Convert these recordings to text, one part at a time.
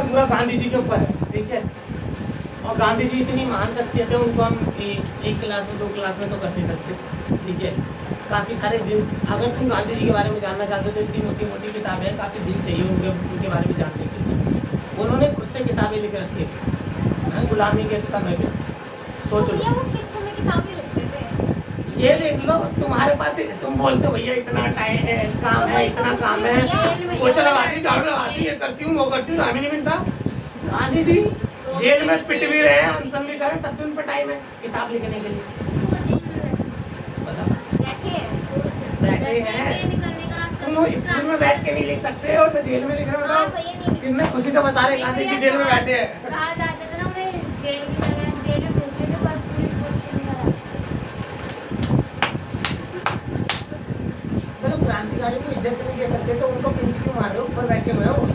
पूरा गांधी जी के ऊपर है, ठीक है। और गांधी जी इतनी महान शख्सियत है, उनको हम एक क्लास में 2 क्लास में तो कर नहीं सकते, ठीक है। काफ़ी सारे अगर तुम गांधी जी के बारे में जानना चाहते हो तो इतनी मोटी मोटी किताबें हैं, काफ़ी दिन चाहिए उनके बारे में जानने के लिए। उन्होंने खुद से किताबें लिख रखी है गुलामी के समय में। सोचो वो किस समय किताबें लिखते थे? ये देख लो, तुम्हारे पास तुम बोलते हो भैया इतना टाइम है, काम है, इतना काम है, पोछा लगाती, झाड़ू लगाती, ये करती हूँ, वो करती हूँ, हमें नहीं मिलता। गांधी जी जेल में पिट भी रहे हैं, अनशन भी कर रहे हैं, तब भी उन पर टाइम है किताब लिखने के लिए। बैठे हैं, तुम स्कूल में बैठ के नहीं लिख सकते हो तो जेल में लिख रहे हो। कितने खुशी से बता रहे गांधी जी जेल में बैठे हैं। मतलब क्रांतिकारियों को इज्जत नहीं दे सकते तो उनको पिंच क्यों मार रहे हो? ऊपर बैठे हुए हो।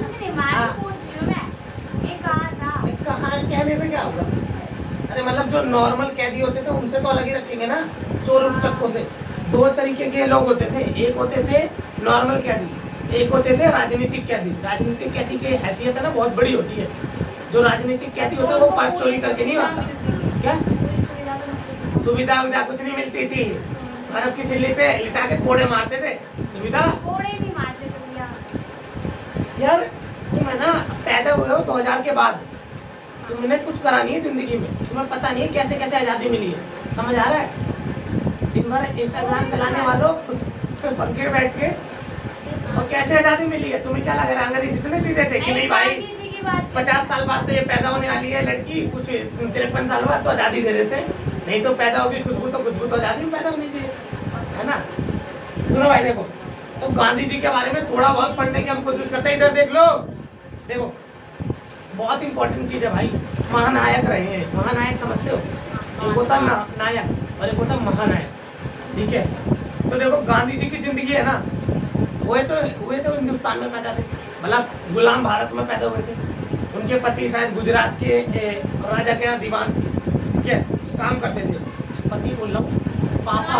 कहने से क्या होगा? अरे मतलब जो नॉर्मल कैदी होते थे उनसे तो अलग ही रखेंगे ना, चोर उचक्कों से। 2 तरीके के लोग होते थे, एक होते थे नॉर्मल कैदी, एक होते थे राजनीतिक कैदी। राजनीतिक कैदी की हैसियत है ना बहुत बड़ी होती है। जो राजनीतिक कैदी होता है वो पर्स चोरी करके नहीं आता। क्या सुविधा कुछ नहीं मिलती थी, बर्फ की सिल्ली पे लिटा के कोड़े मारते थे। सुविधा कोड़े नहीं मारते थे यार। तुम है ना पैदा हुए हो 2000 के बाद, तुमने कुछ करा नहीं है जिंदगी में, तुम्हें पता नहीं है कैसे कैसे आज़ादी मिली है। समझ आ रहा है? दिन भर इंस्टाग्राम चलाने वालों पंखे बैठ के, और कैसे आज़ादी मिली है? तुम्हें क्या लग रहा है अंग्रेज इतने सीधे थे कि नहीं भाई 50 साल बाद तो ये पैदा होने वाली है लड़की, कुछ 53 साल बाद तो आज़ादी दे देते, नहीं तो पैदा होगी खुशबू तो आज़ादी में पैदा होनी चाहिए, है ना। सुनो भाई देखो, तो गांधी जी के बारे में थोड़ा बहुत पढ़ने की हम कोशिश करते हैं। इधर देख लो, देखो बहुत इंपॉर्टेंट चीज़ है भाई। महानायक रहे हैं, महानायक समझते हो? एक होता नायक और एक होता महानायक, ठीक है। तो देखो गांधी जी की जिंदगी है ना, हुए तो हिंदुस्तान में पैदा थे, मतलब गुलाम भारत में पैदा हुए थे। उनके पति शायद गुजरात के राजा के यहाँ दीवान थे, ठीक है, काम करते थे। पति बोल रहा हूँ, पापा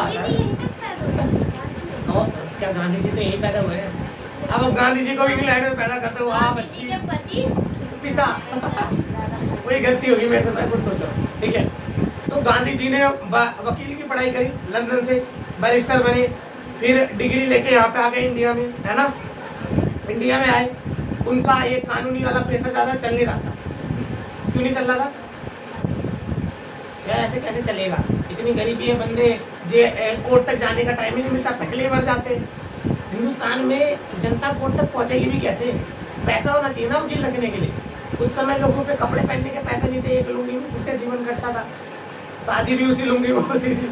और क्या गांधी जी तो यही पैदा हुए हैं। अब गांधी जी को इंग्लैंड में पैदा करते हुए आप अच्छी पिता वही गलती होगी मेरे से, मैं कुछ सोचा, ठीक है। तो गांधी जी ने वकील की पढ़ाई करी लंदन से, बैरिस्टर बने, फिर डिग्री लेके यहाँ पे आ गए इंडिया में, है ना। इंडिया में आए, उनका ये कानूनी वाला पेशा ज़्यादा चल नहीं रहा था। क्यों नहीं चल रहा था? क्या ऐसे कैसे चलेगा? इतनी गरीबी है, बंदे कोर्ट तक जाने का टाइम ही नहीं मिलता, पहले ही मर जाते। हिंदुस्तान में जनता कोर्ट तक पहुँचेगी भी कैसे? पैसा होना चाहिए ना वकील रखने के लिए। उस समय लोगों पे कपड़े पहनने के पैसे नहीं थे, एक लुंगी में पूरा जीवन कटता था, शादी भी उसी लुंगी में होती थी,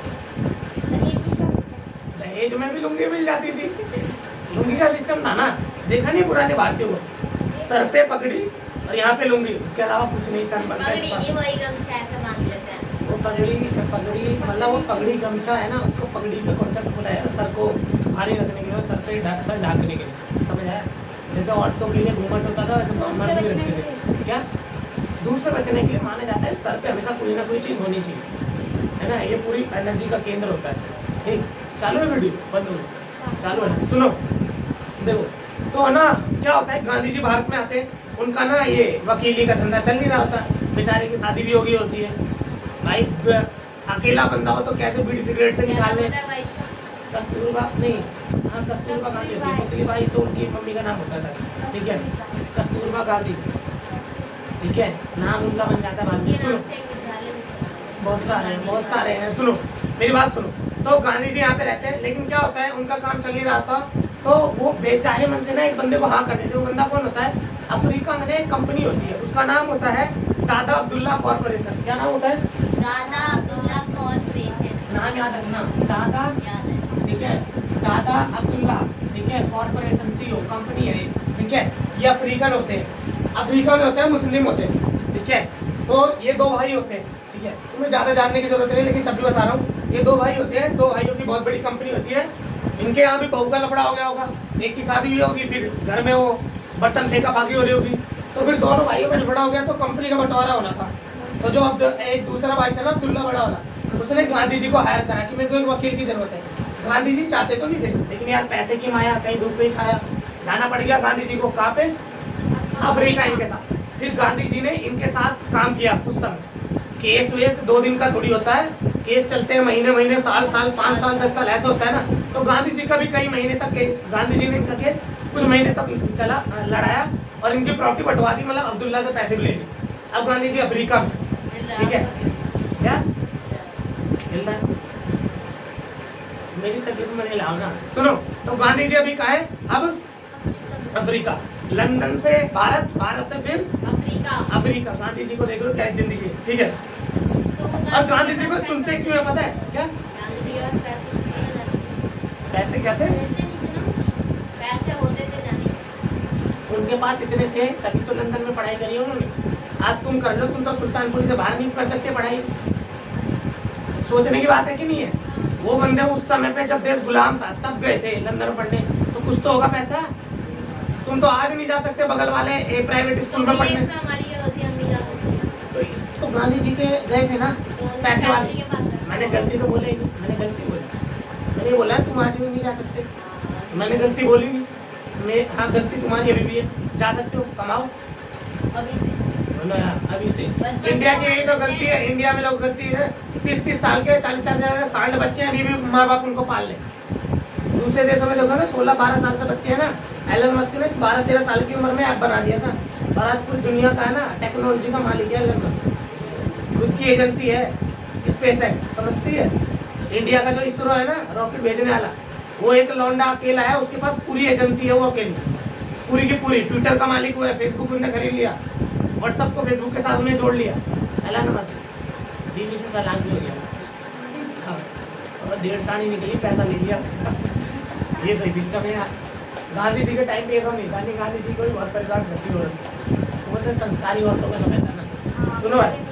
दहेज में भी लुंगी मिल जाती थी। लुंगी का सिस्टम था ना, देखा नहीं पुराने भारतीयों को, सर पे पगड़ी और यहाँ पे लुंगी, उसके अलावा कुछ नहीं था। वो पगड़ी मतलब वो पगड़ी गमछा है ना, उसको पगड़ी पे कॉन्सेप्ट बोला है, सर को भारी रखने के लिए, सर पे सर ढाकने के लिए, समझ आया? जैसे औरतों के लिए घूंघट होता था वैसे मर्द भी रखते थे। क्या धूप से बचने के लिए माना जाता है सर पे हमेशा कोई ना कोई चीज़ होनी चाहिए, है ना। ये पूरी एनर्जी का केंद्र होता है, ठीक। चालू है वीडियो? बंद हो? चालू है। सुनो देखो, तो है ना क्या होता है, गांधी जी भारत में आते हैं, उनका ना ये वकीली का धंधा चल नहीं रहा होता, बेचारे की शादी भी हो गई होती है। भाई अकेला बंदा हो तो कैसे बीड़ी सिगरेट से निकाल ले। कस्तूरबा नहीं, हाँ कस्तूरबा गांधी होती है, पुतली बाई तो उनकी मम्मी का नाम होता था, ठीक है, कस्तूरबा गांधी, ठीक है, नाम उनका बन जाता है बाद में। सुनो बहुत सारे हैं, सुनो मेरी बात सुनो। तो गांधी जी यहाँ पे रहते हैं, लेकिन क्या होता है उनका काम चल नहीं रहा था, तो वो बेचाहे मन से ना एक बंदे को हाँ कर देते। वो बंदा कौन होता है? अफ्रीका में एक कंपनी होती है, उसका नाम होता है दादा अब्दुल्ला कॉर्पोरेशन। क्या नाम होता है? दादा अब्दुल्ला कॉर्पोरेशन। नाम याद रखना, दादा, ठीक है, दादा अब्दुल्ला, ठीक है, कॉर्पोरेशन सीईओ कंपनी है, ठीक है। ये अफ्रीकन होते हैं, अफ्रीका में होते हैं, मुस्लिम होते हैं, ठीक है। तो ये 2 भाई होते हैं, ठीक है, तुम्हें ज़्यादा जानने की जरूरत नहीं, लेकिन तब भी बता रहा हूँ। ये 2 भाई होते हैं, 2 भाइयों की बहुत बड़ी कंपनी होती है। इनके यहाँ भी बहू का लफड़ा हो गया होगा, एक की शादी हुई होगी, फिर घर में वो बर्तन फेंका भागी हो रही होगी, तो फिर दोनों भाइयों में लफड़ा हो गया, तो कंपनी का बंटवारा होना था। तो जो अब एक दूसरा भाई था ना अब्दुल्ला बड़ा वाला, उसने गांधी जी को हायर करा कि मेरे को एक वकील की जरूरत है। गांधी जी चाहते तो नहीं थे, लेकिन यार पैसे की माया, कहीं धूप में छाया, जाना पड़ गया गांधी जी को। कहाँ पे? अफ्रीका इनके साथ। फिर गांधी जी ने इनके साथ काम किया कुछ समय। केस वेस 2 दिन का थोड़ी होता है, केस चलते हैं महीने महीने, साल साल, 5 साल, 10 साल, ऐसा होता है ना। तो गांधी जी का भी कई महीने तक गांधी जी ने इनका केस कुछ महीने तक चला, लड़ाया और इनकी प्रॉपर्टी बंटवा दी, मतलब अब्दुल्ला से पैसे भी ले लिए। अब गांधी जी अफ्रीका में, ठीक है क्या हिल रहा है? मेरी तकलीफ में नहीं लाओ ना। सुनो, तो गांधी जी अभी कहा है अब अफ्रीका, लंदन से भारत, भारत से फिर अफ्रीका। गांधी जी को देख लो क्या जिंदगी है, ठीक है। और गांधी जी को चुनते क्यों है पता है क्या? पैसे क्या थे? पैसे होते थे जाने, उनके पास इतने थे तभी तो लंदन में पढ़ाई करी उन्होंने। आज तुम कर लो, तुम तो सुल्तानपुर से बाहर नहीं कर सकते पढ़ाई। सोचने की बात है कि नहीं है? वो बंदे उस समय पे जब देश गुलाम था तब गए थे लंदन पढ़ने, तो कुछ तो होगा पैसा। तुम तो आज नहीं जा सकते बगल वाले प्राइवेट स्कूल में पढ़ने। तो गांधी जी के गए थे ना पैसे वाले। मैंने गलती तो बोला ही नहीं, मैंने गलती बोली, मैंने बोला तुम आज भी नहीं जा सकते, मैंने गलती बोली नहीं। मैं हाँ, गलती तुम्हारी अभी भी है, जा सकते हो, कमाओ अभी से। अभी से। इंडिया की यही तो गलती है, इंडिया में लोग गलती है 30-30 साल के, 40-40 साल बच्चे हैं, अभी भी माँ बाप उनको पाल ले। दूसरे देशों में देखो ना 16-12 साल से बच्चे हैं ना। एलन मस्क ने 12-13 साल की उम्र में ऐप बना दिया था, और आज पूरी दुनिया का है ना टेक्नोलॉजी का मालिक है एलन मस्क। खुद की एजेंसी है स्पेस एक्स, समझती है? इंडिया का जो इसरो है ना रॉकेट भेजने वाला, वो एक लौंडा अकेला है, उसके पास पूरी एजेंसी है, वो अकेली पूरी की पूरी। ट्विटर का मालिक वो है, फेसबुक उसने खरीद लिया, व्हाट्सएप को फेसबुक के साथ उन्हें जोड़ लिया। एलन मस्क बीवी से तलाक भी हो गया उसका, और 1.5 साल निकली, पैसा ले लिया उसका। ये सही सिस्टम है यार। गांधी जी के टाइम पे ऐसा नहीं था, गांधी जी को भी बहुत परेशान करती हो, वो से संस्कारी औरतों का समय था ना। सुनो भाई,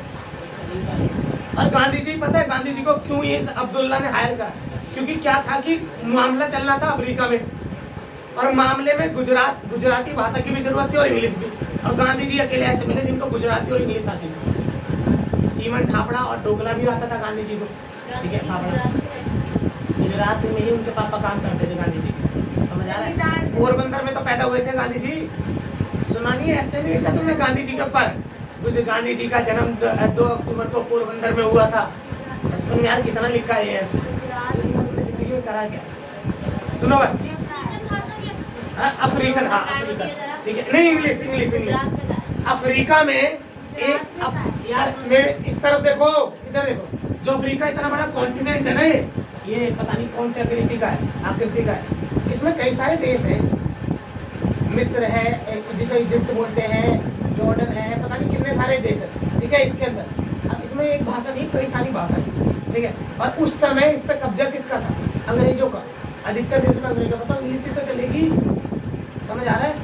और गांधी जी पता है गांधी जी को क्यों ये अब्दुल्ला ने हायर करा? क्योंकि क्या था कि मामला चल रहा था अफ्रीका में, और मामले में गुजराती भाषा की भी जरूरत थी और इंग्लिश भी। और गांधी जी अकेले ऐसे मिले जिनको गुजराती और इंग्लिश आती थी। चीमन ठापड़ा और ढोकला भी आता था गांधी जी को, ठीक है। ठापड़ा गुजरात में ही उनके पापा काम करते थे गांधी जी, समझ आ रहा है? पोरबंदर में तो पैदा हुए थे गांधी जी, सुना नहीं है? ऐसे नहीं लिखा तुमने गांधी जी के ऊपर? गांधी जी का जन्म 2 अक्टूबर को पोरबंदर में हुआ था। बचपन में यार कितना लिखा है ऐसे, जिंदगी में करा क्या? सुनो भाई, अफ्रीकन, हाँ अफ्रीकन, ठीक है। नहीं इंग्लिश इंग्लिश इंग्लिश। अफ्रीका में एक यार मेरे इस तरफ देखो, इधर देखो, जो अफ्रीका इतना बड़ा कॉन्टिनेंट है ना, ये पता नहीं कौन सी आकृति का है, इसमें कई सारे देश हैं। मिस्र है जिसे इजिप्ट बोलते हैं, जॉर्डन है, पता नहीं कितने सारे देश हैं, ठीक है। इसके अंदर अब इसमें एक भाषा नहीं, कई सारी भाषा है, ठीक है। और उस समय इस पर कब्जा किसका था? अंग्रेजों का। अधिकतर देश में अंग्रेजों का, तो इंग्लिश ही तो चलेगी, समझ आ रहा है?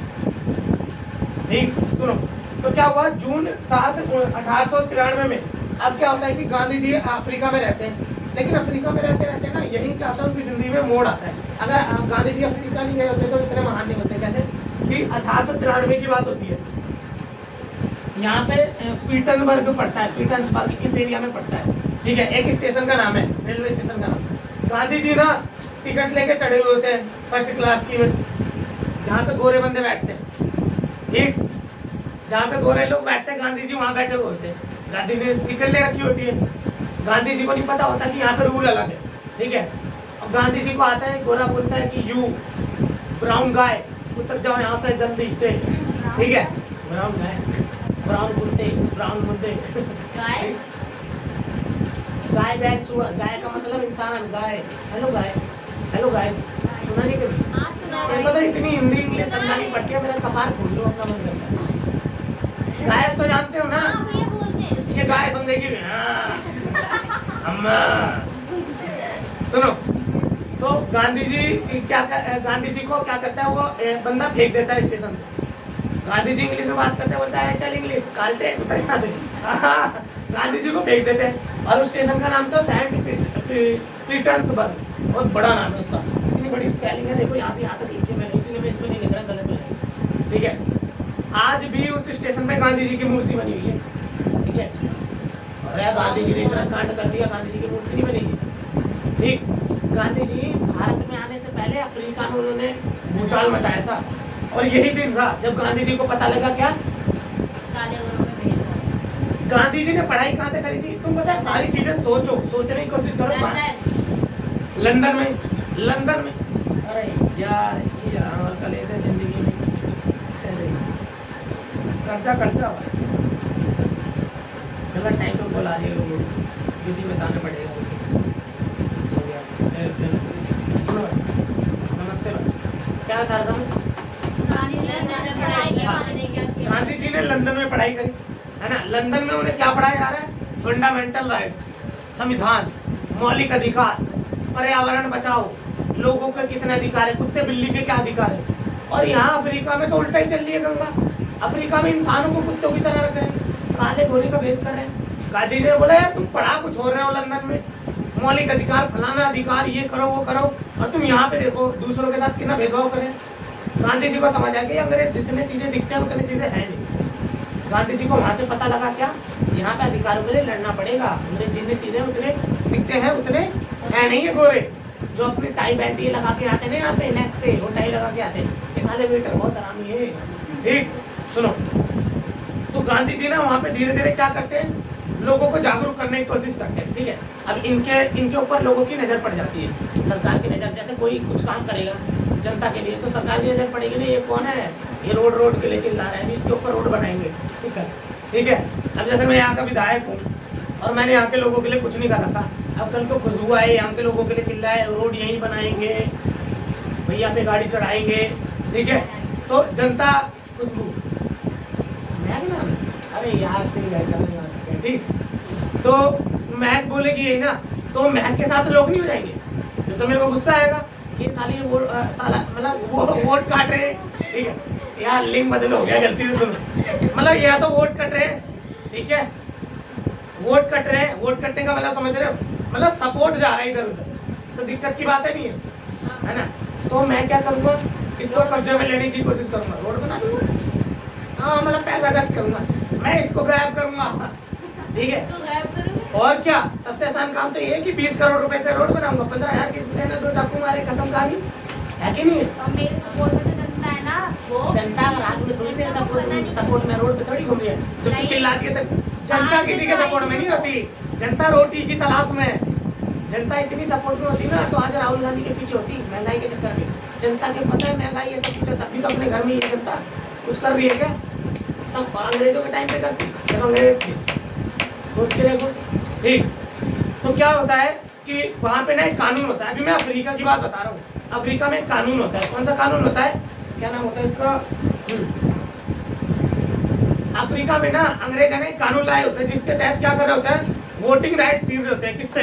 ठीक, सुनो। तो क्या हुआ जून 7 1893 में, अब क्या होता है कि गांधी जी अफ्रीका में रहते हैं, लेकिन अफ्रीका में रहते रहते ना यही क्या होता है उनकी जिंदगी में मोड़ आता है। अगर गांधी जी अफ्रीका नहीं गए होते तो इतने महान नहीं होते। कैसे कि 1893 की बात होती है, यहाँ पे पीटर्सबर्ग पड़ता है, पीटर्सबर्ग इस एरिया में पड़ता है, ठीक है। एक स्टेशन का नाम है, रेलवे स्टेशन का नाम। गांधी जी ना टिकट लेके चढ़े हुए होते हैं फर्स्ट क्लास की में, जहाँ पे गोरे बंदे बैठते हैं, ठीक, जहाँ पे गोरे लोग बैठते हैं गांधी जी वहाँ बैठे हुए होते हैं। गांधी ने टिकट ले रखी होती है, गांधी जी को नहीं पता होता कि यहाँ पे रूल अलग है, ठीक है। अब गांधी जी को आता है, गोरा बोलता है कि यू ब्राउन गाय उतर जाओ यहाँ से जल्दी से, ठीक है। ब्राउन गाय, ब्राउन कुत्ते, ब्राउन मुद्दे, गाय बैल सुअर, गाय का मतलब इंसान, guy. Hello guy, hello guys, सुना नहीं कभी? पता इतनी हिंदी इंग्लिश समझानी पड़ती है, मेरा कपार खोल लो, अपना मन करता है। गाय तो जानते हो ना, ये गाय समझेगी अम्मा। सुनो, तो गांधी जी गांधी जी को क्या करता है, वो बंदा फेंक देता है स्टेशन से। गांधी जी इंग्लिश में बात करते हैं, बोलता है चल इंग्लिश कालते उतर यहाँ से। गांधी जी को फेंक देते हैं, और उस स्टेशन का नाम तो सेंट पीटर्सबर्ग, बहुत बड़ा नाम है उसका, इतनी बड़ी स्पेलिंग है, देखो यहाँ से यहाँ तक लिखी है मैंने, इसीलिए मैं इसमें नहीं लिख रहा, गलत हो जाएगा, ठीक है। आज भी उस स्टेशन पे गांधी जी की मूर्ति बनी हुई है, ठीक है। और गांधी जी ने इतना कांड कर दिया, गांधी जी की मूर्ति नहीं बनेगी, ठीक। गांधी जी भारत में आने से पहले अफ्रीका में उन्होंने भूचाल मचाया था, और यही दिन था जब गांधी जी को पता लगा क्या काले गोरों में भेदभाव। गांधी जी ने पढ़ाई कहाँ से करी थी? तुम पता है सारी चीजें सोचने की कोशिश करो। लंदन में अरे यार कल ऐसे जिंदगी में कर्जा गलत टाइम पे बोला रही लोगों को बताना पड़ेगा। हो गया सुनो नमस्ते भाई, क्या था गांधी जी ने लंदन में पढ़ाई करी है ना। लंदन में उन्हें क्या पढ़ाया जा रहा है? फंडामेंटल राइट्स, संविधान, मौलिक अधिकार, पर्यावरण बचाओ, लोगों के कितने अधिकार है, कुत्ते बिल्ली के क्या अधिकार है। और यहाँ अफ्रीका में तो उल्टा ही चल रही है गंगा। अफ्रीका में इंसानों को कुत्तों की तरह रख रहे हैं, काले गोरे का भेद कर रहे हैं। गांधी जी ने बोला यार तुम पढ़ा कुछ हो रहे हो लंदन में, मौलिक अधिकार, फलाना अधिकार, ये करो वो करो, और तुम यहाँ पे देखो दूसरों के साथ कितना भेदभाव करें। गांधी जी को समझ आ गया अंग्रेज जितने सीधे दिखते हैं उतने सीधे हैं नहीं। गांधी जी को वहां से पता लगा क्या यहाँ पे अधिकारों के लिए लड़ना पड़ेगा। अंग्रेज जितने सीधे उतने दिखते हैं उतने है नहीं है गोरे, जो अपने टाई बैंड ये लगा के आते ना यहाँ पे नेक पे, वो टाई लगा के आते हैं। इस साले वेटर बहुत आरामी है। ठीक सुनो, तो गांधी जी ना वहाँ पे धीरे धीरे क्या करते हैं, लोगों को जागरूक करने की कोशिश करते हैं। ठीक है, अब इनके ऊपर लोगों की नजर पड़ जाती है, सरकार की नजर। जैसे कोई कुछ काम करेगा जनता के लिए तो सरकार की नजर पड़ेगी, नहीं ये कौन है, ये रोड के लिए चिल्ला रहा है, इसके ऊपर रोड बनाएंगे। ठीक है। अब जैसे मैं यहाँ का विधायक हूँ और मैंने यहाँ के लोगों के लिए कुछ नहीं कर रखा, अब कल को खुशबू आए यहाँ के लोगों के लिए चिल्लाए रोड यहीं बनाएंगे, भैया पे गाड़ी चढ़ाएंगे। ठीक है, तो जनता खुशबू मैग ना, अरे यार तेरी ठीक, तो मैग बोलेगी यही ना, तो मैग के साथ लोग नहीं हो जाएंगे। तो मेरे को गुस्सा आएगा ये साली वो साला मतलब वो वोट काट रहे। ठीक है यार, लिंक बदल हो गया गलती से, सुनो मतलब या तो वोट कट रहे, ठीक है वोट कट रहे, वोट कटने का मतलब समझ रहे हो, मतलब सपोर्ट जा रहा है इधर उधर, तो दिक्कत की बात है नहीं है ना। तो मैं क्या करूँगा, इसको कब्जे में लेने की कोशिश करूँगा, रोड बना दूंगा, हाँ मतलब पैसा खर्च करूँगा, मैं इसको गायब करूँगा। ठीक है, और क्या सबसे आसान काम तो ये है कि 20 करोड़ रुपए से रोड बनाऊंगा, 15,000 किस महीने 2 चाकू मारे खत्म कहानी है कि नहीं। और मेरे सपोर्ट में तो जनता है ना, वो जनता रात में थोड़ी देर सपोर्ट में रोड पे थोड़ी घूम रही है। जब तू चिल्लाती है तो जनता किसी के सपोर्ट में नहीं होती, जनता रोटी की तलाश में। जनता इतनी सपोर्ट में होती ना तो आज राहुल गांधी के पीछे होती, महंगाई के चक्कर में। जनता के पता है महंगाई ये सब कुछ, तभी तो अपने घर में ये जनता कुछ कर रही है क्या, तब अंग्रेजों के टाइम पे करती जब अंग्रेज थे, सोच के देखो। ठीक, तो क्या होता है कि वहाँ पे ना एक कानून होता है। अभी मैं अफ्रीका की बात बता रहा हूँ, अफ्रीका में एक कानून होता है। कौन सा कानून होता है, क्या नाम होता है इसका, अफ्रीका में ना अंग्रेज ने कानून लाए होते हैं जिसके तहत क्या कर रहे होते हैं, वोटिंग राइट छीन रहे होते हैं। किससे?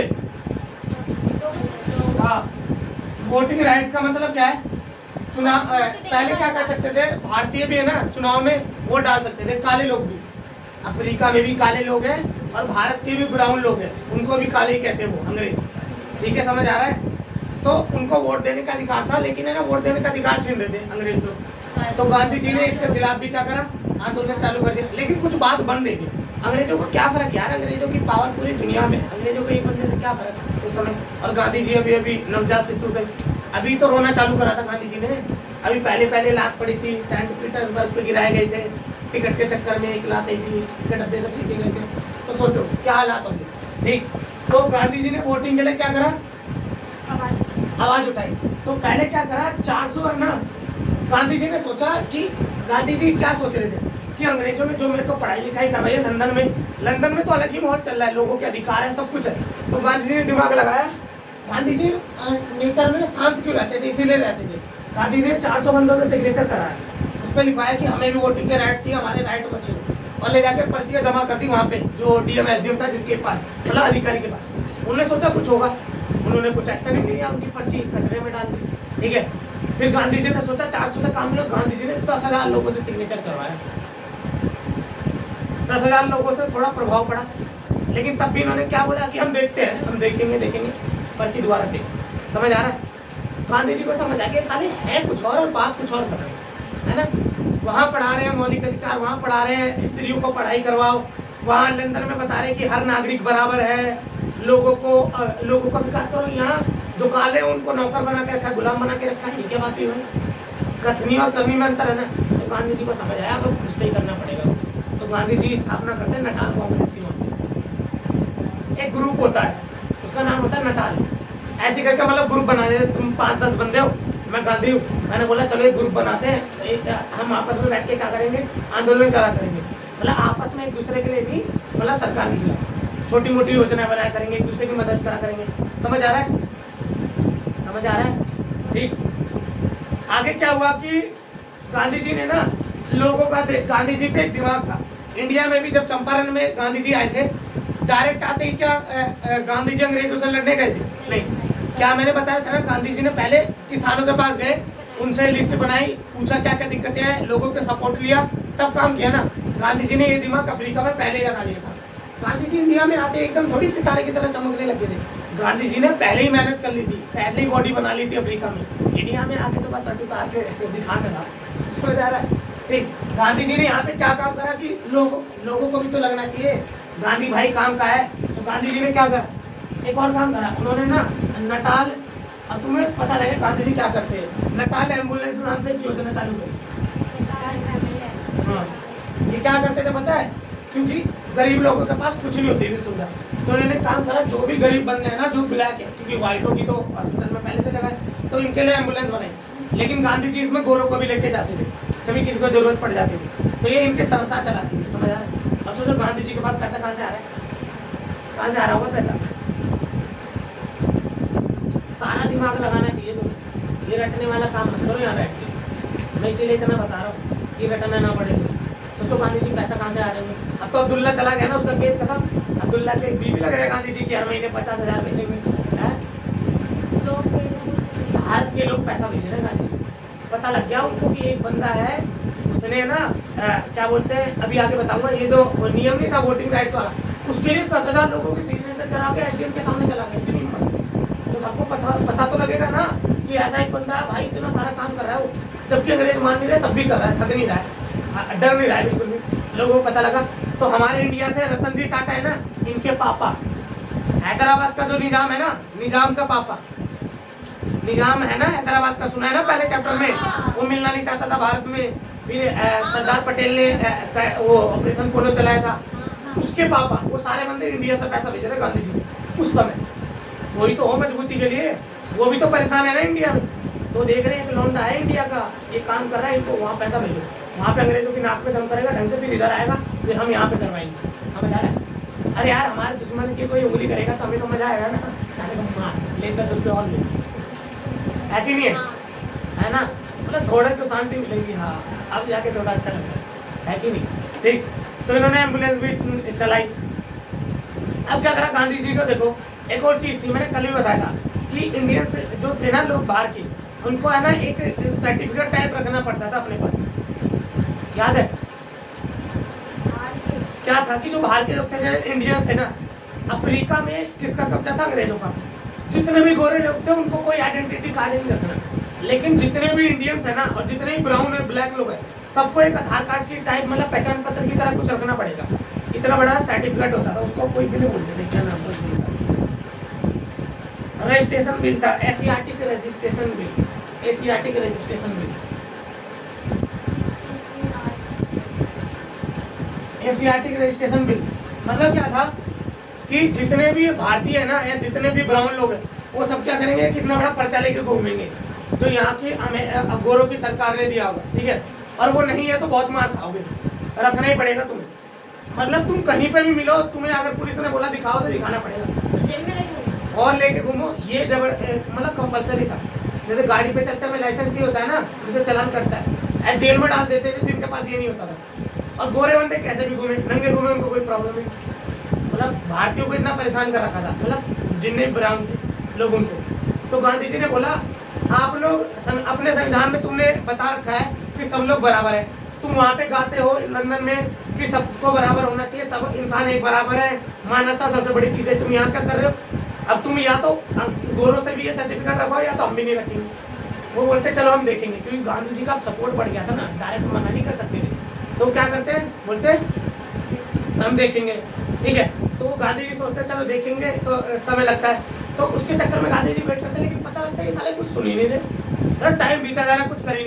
हाँ, वोटिंग राइट्स का मतलब क्या है, चुनाव पहले क्या कर सकते थे, भारतीय भी है ना चुनाव में वोट डाल सकते थे, काले लोग भी। अफ्रीका में भी काले लोग हैं और भारत के भी ब्राउन लोग हैं, उनको भी काले ही कहते हैं वो अंग्रेज। ठीक है, समझ आ रहा है। तो उनको वोट देने का अधिकार था, लेकिन है ना वोट देने का अधिकार छीन रहे थे अंग्रेज लोग। तो गांधी जी ने इसके खिलाफ भी क्या करा, आंदोलन चालू कर दिया। लेकिन कुछ बात बन रही थी, अंग्रेजों को क्या फर्क यार, अंग्रेजों की पावर पूरी दुनिया में, अंग्रेजों को एक बंदे से क्या फर्क उस समय। और गांधी जी अभी नवजात शिशु थे, अभी तो रोना चालू करा था गांधी जी ने। अभी पहले लात पड़ी थी, सेंट पीटर्सबर्ग पे गिराए गए थे टिकट के चक्कर में, क्लास ऐसी टिकट डब्बे सब खरीदे गए थे। तो सोचो क्या हालात होंगे। ठीक, तो गांधी जी ने वोटिंग के लिए क्या करा, आवाज उठाई। तो पहले क्या करा, 400 है ना, गांधी जी ने सोचा कि गांधी जी क्या सोच रहे थे कि अंग्रेजों ने जो मेरे को पढ़ाई लिखाई करवाई है लंदन में तो अलग ही माहौल चल रहा है, लोगों के अधिकार है, सब कुछ है। तो गांधी जी ने दिमाग लगाया, गांधी जी नेचर में शांत क्यों रहते थे, इसीलिए रहते थे। गांधी ने 400 बंदों से सिग्नेचर कराया, उस पर लिखवाया कि हमें भी वोटिंग के राइट चाहिए, हमारे राइट बचे, और ले जाके पर्चियाँ जमा कर दी वहाँ पे जो डीएम एसडीएम था जिसके पास, मतलब अधिकारी के पास। उन्होंने सोचा कुछ होगा, उन्होंने कुछ एक्शन ही नहीं लिया, उनकी पर्ची कचरे में डाल दी। ठीक है, फिर गांधी जी ने सोचा 400 से काम नहीं, गांधी जी ने 10,000 लोगों से सिग्नेचर करवाया। 10,000 लोगों से थोड़ा प्रभाव पड़ा, लेकिन तब भी इन्होंने क्या बोला कि हम देखते हैं, हम देखेंगे पर्ची दोबारा पे। समझ आ रहा है, गांधी जी को समझ आ गया साले है कुछ और बात कुछ और कर रहे हैं, है ना। वहाँ पढ़ा रहे हैं मौलिक अधिकार, वहाँ पढ़ा रहे हैं स्त्रियों को पढ़ाई करवाओ, वहाँ लंदन में बता रहे हैं कि हर नागरिक बराबर है, लोगों को विकास करो। यहाँ जो काले हैं उनको नौकर बना के रखा है, गुलाम बना के रखा है, ये क्या बात हुई भाई। कथनी और करनी में अंतर है ना। तो गांधी जी को समझ आया अब कुछ ही करना पड़ेगा। तो गांधी जी स्थापना करते हैं नटाल कांग्रेस की। वहाँ एक ग्रुप होता है, उसका नाम होता है नटाल। ऐसे करके मतलब ग्रुप बना देते, तुम 5-10 बंदे हो, मैं गांधी हूँ, मैंने बोला चलो एक ग्रुप बनाते हैं, हम आपस में बैठ के क्या करेंगे, आंदोलन करा करेंगे। मतलब आपस में एक दूसरे के लिए भी मतलब सरकार के खिलाफ छोटी मोटी योजनाएं बनाया करेंगे, एक दूसरे की मदद करा करेंगे। समझ आ रहा है? समझ आ रहा है? ठीक। आगे क्या हुआ कि गांधी जी ने ना लोगों का गांधी जी पे एक दिमाग था। इंडिया में भी जब चंपारण में गांधी जी आए थे, डायरेक्ट आते ही क्या गांधी जी अंग्रेजों से लड़ने गए थे? नहीं। क्या मैंने बताया था ना, गांधी जी ने पहले किसानों के पास गए, उनसे लिस्ट बनाई, पूछा क्या क्या दिक्कतें हैं, लोगों के सपोर्ट लिया, तब काम किया ना। गांधी जी ने ये दिमाग अफ्रीका में पहले ही लगा लिया था। गांधी जी इंडिया में आते एकदम थोड़ी सितारे की तरह चमकने लगे थे। गांधी जी ने पहले ही मेहनत कर ली थी, पहले ही बॉडी बना ली थी अफ्रीका में। इंडिया में आके तो बस सट उतार के दिखाने लगा। समझ आ रहा है? ठीक। गांधी जी ने यहाँ पे क्या काम करा कि लोगों को भी तो लगना चाहिए गांधी भाई काम का है। तो गांधी जी ने क्या करा, एक और काम करा, उन्होंने ना नटाल, अब तुम्हें पता लगे गांधी जी क्या करते हैं, नटाल एम्बुलेंस नाम से एक योजना चालू करी। हाँ, ये क्या करते थे पता है? क्योंकि गरीब लोगों के पास कुछ नहीं होती थी सुविधा, तो उन्होंने काम करा, जो भी गरीब बंदे हैं ना, जो ब्लैक है, क्योंकि व्हाइटों की तो हॉस्पिटल में पहले से जगह है, तो इनके लिए एम्बुलेंस बनाई। लेकिन गांधी जी इसमें गोरों को भी लेके जाते थे, कभी किसी को जरूरत पड़ जाती थी, तो ये इनकी संस्था चलाती थी। समझ आ रहा है? अब सोचो गांधी जी के पास पैसा कहाँ से आ रहा है, कहाँ से आ रहा होगा पैसा? सारा दिमाग लगाना चाहिए तुम्हें, ये रटने वाला काम मत करो यहाँ बैठ के। मैं इसीलिए इतना बता रहा हूँ कि रटना ना पड़े। सोचो गांधी जी पैसा कहाँ से आ रहे हैं। अब तो अब्दुल्ला चला गया ना, उसका केस खत्म। अब्दुल्ला के बीवी लग रहा है गांधी जी की, हर महीने 50,000 भेजेंगे। भारत के लोग पैसा भेज रहे हैं गांधी जी। पता लग गया उनको कि एक बंदा है, उसने ना क्या बोलते हैं, अभी आगे बताऊंगा, ये जो नियम नहीं था वोटिंग राइट्स वाला, उसके लिए 10,000 लोगों की सिग्नेचर करा के एसडीएम के सामने चला गया। इतनी हिम्मत, तो सबको पता तो लगेगा ना कि ऐसा एक बंदा है भाई, इतना सारा काम कर रहा है वो, जबकि अंग्रेज मान नहीं रहे तब भी कर रहा है, थक नहीं रहा है, डर नहीं रहा है बिल्कुल भी। लोगों को पता लगा। तो हमारे इंडिया से रतन जी टाटा है ना, इनके पापा, हैदराबाद का जो निजाम है ना, निजाम का पापा, निजाम है ना हैदराबाद का, सुना है ना पहले चैप्टर में, वो मिलना नहीं चाहता था भारत में, फिर सरदार पटेल ने वो ऑपरेशन पोलो चलाया था, उसके पापा, वो सारे बंदे इंडिया से पैसा भेज रहे गांधी जी उस समय। वही तो हो मजबूती के लिए, वो भी तो परेशान है ना इंडिया में, तो देख रहे हैं कि लौंडा है इंडिया का, ये काम कर रहा है, इनको वहाँ पैसा भेजो, वहाँ पे अंग्रेजों की नाक पे दम करेगा ढंग से, फिर इधर आएगा, फिर हम यहाँ पे करवाएंगे। समझ आ रहा है? अरे यार, हमारे दुश्मन की कोई उंगली करेगा तो हमें तो मजा आएगा ना, सारे को मार ले, 10 रुपये और ले, है कि नहीं है ना? मतलब थोड़ा तो शांति मिलेगी। हाँ, अब जाके थोड़ा अच्छा लगता है कि नहीं? ठीक। तो इन्होंने एम्बुलेंस भी चलाई। अब क्या करा गांधी जी को, देखो एक और चीज़ थी, मैंने कल भी बताया था कि इंडियंस जो थे ना लोग बाहर के, उनको है ना एक सर्टिफिकेट टाइप रखना पड़ता था अपने पास। याद है क्या था कि जो बाहर के लोग थे, जैसे इंडियंस थे ना, अफ्रीका में किसका कब्जा था? अंग्रेजों का। जितने भी गोरे लोग थे उनको कोई आइडेंटिटी कार्ड नहीं रखना, लेकिन जितने भी इंडियंस है ना, और जितने भी ब्राउन और ब्लैक लोग हैं, सबको एक आधार कार्ड की टाइप, मतलब पहचान पत्र की तरह कुछ रखना पड़ेगा। इतना बड़ा सर्टिफिकेट होता था, उसको कोई भी नहीं बोलते थे, क्या नाम था रजिस्ट्रेशन बिल था, Asiatic registration bill, Asiatic registration bill, Asiatic registration bill. मतलब क्या था कि जितने भी भारतीय है ना, या जितने भी ब्राउन लोग हैं, वो सब क्या करेंगे, कितना बड़ा पर्चा लेके घूमेंगे, जो यहाँ की गोरों की सरकार ने दिया होगा, ठीक है, और वो नहीं है तो बहुत मार खाओगे, रखना ही पड़ेगा तुम्हें। मतलब तुम कहीं पे भी मिलो, तुम्हें अगर पुलिस ने बोला दिखाओ तो दिखाना पड़ेगा, तो जेब में लेके और लेके घूमो। ये मतलब कंपलसरी था। जैसे गाड़ी पे चलते हुए लाइसेंस ही होता है ना, उनको चालान करता है, जेल में डाल देते थे जिनके पास ये नहीं होता था। और गोरे बंदे कैसे भी घूमे, नंगे घूमे, उनको कोई प्रॉब्लम नहीं। मतलब भारतीयों को इतना परेशान कर रखा था, मतलब जितने ब्राह्मण थे लोग उनको। तो गांधी जी ने बोला, आप लोग अपने संविधान में तुमने बता रखा है कि सब लोग बराबर है, तुम वहाँ पे गाते हो लंदन में कि सबको बराबर होना चाहिए, सब इंसान एक बराबर है, मानवता सबसे बड़ी चीज़ है, तुम यहाँ क्या कर रहे हो? अब तुम या तो गोरों से भी ये सर्टिफिकेट रखवाओ, या तो हम भी नहीं रखेंगे। वो बोलते चलो हम देखेंगे, क्योंकि गांधी जी का सपोर्ट बढ़ गया था ना, डायरेक्ट मना नहीं कर सकते थे। तो क्या करते हैं, बोलते हम देखेंगे, ठीक है। तो गांधी जी सोचते चलो देखेंगे, तो समय लगता है, तो उसके चक्कर में गांधी जी वेट करते, लेकिन पता लगता है ये साले कुछ सुन ही नहीं रहे, टाइम बीता जा रहा है, कुछ कर ही नहीं।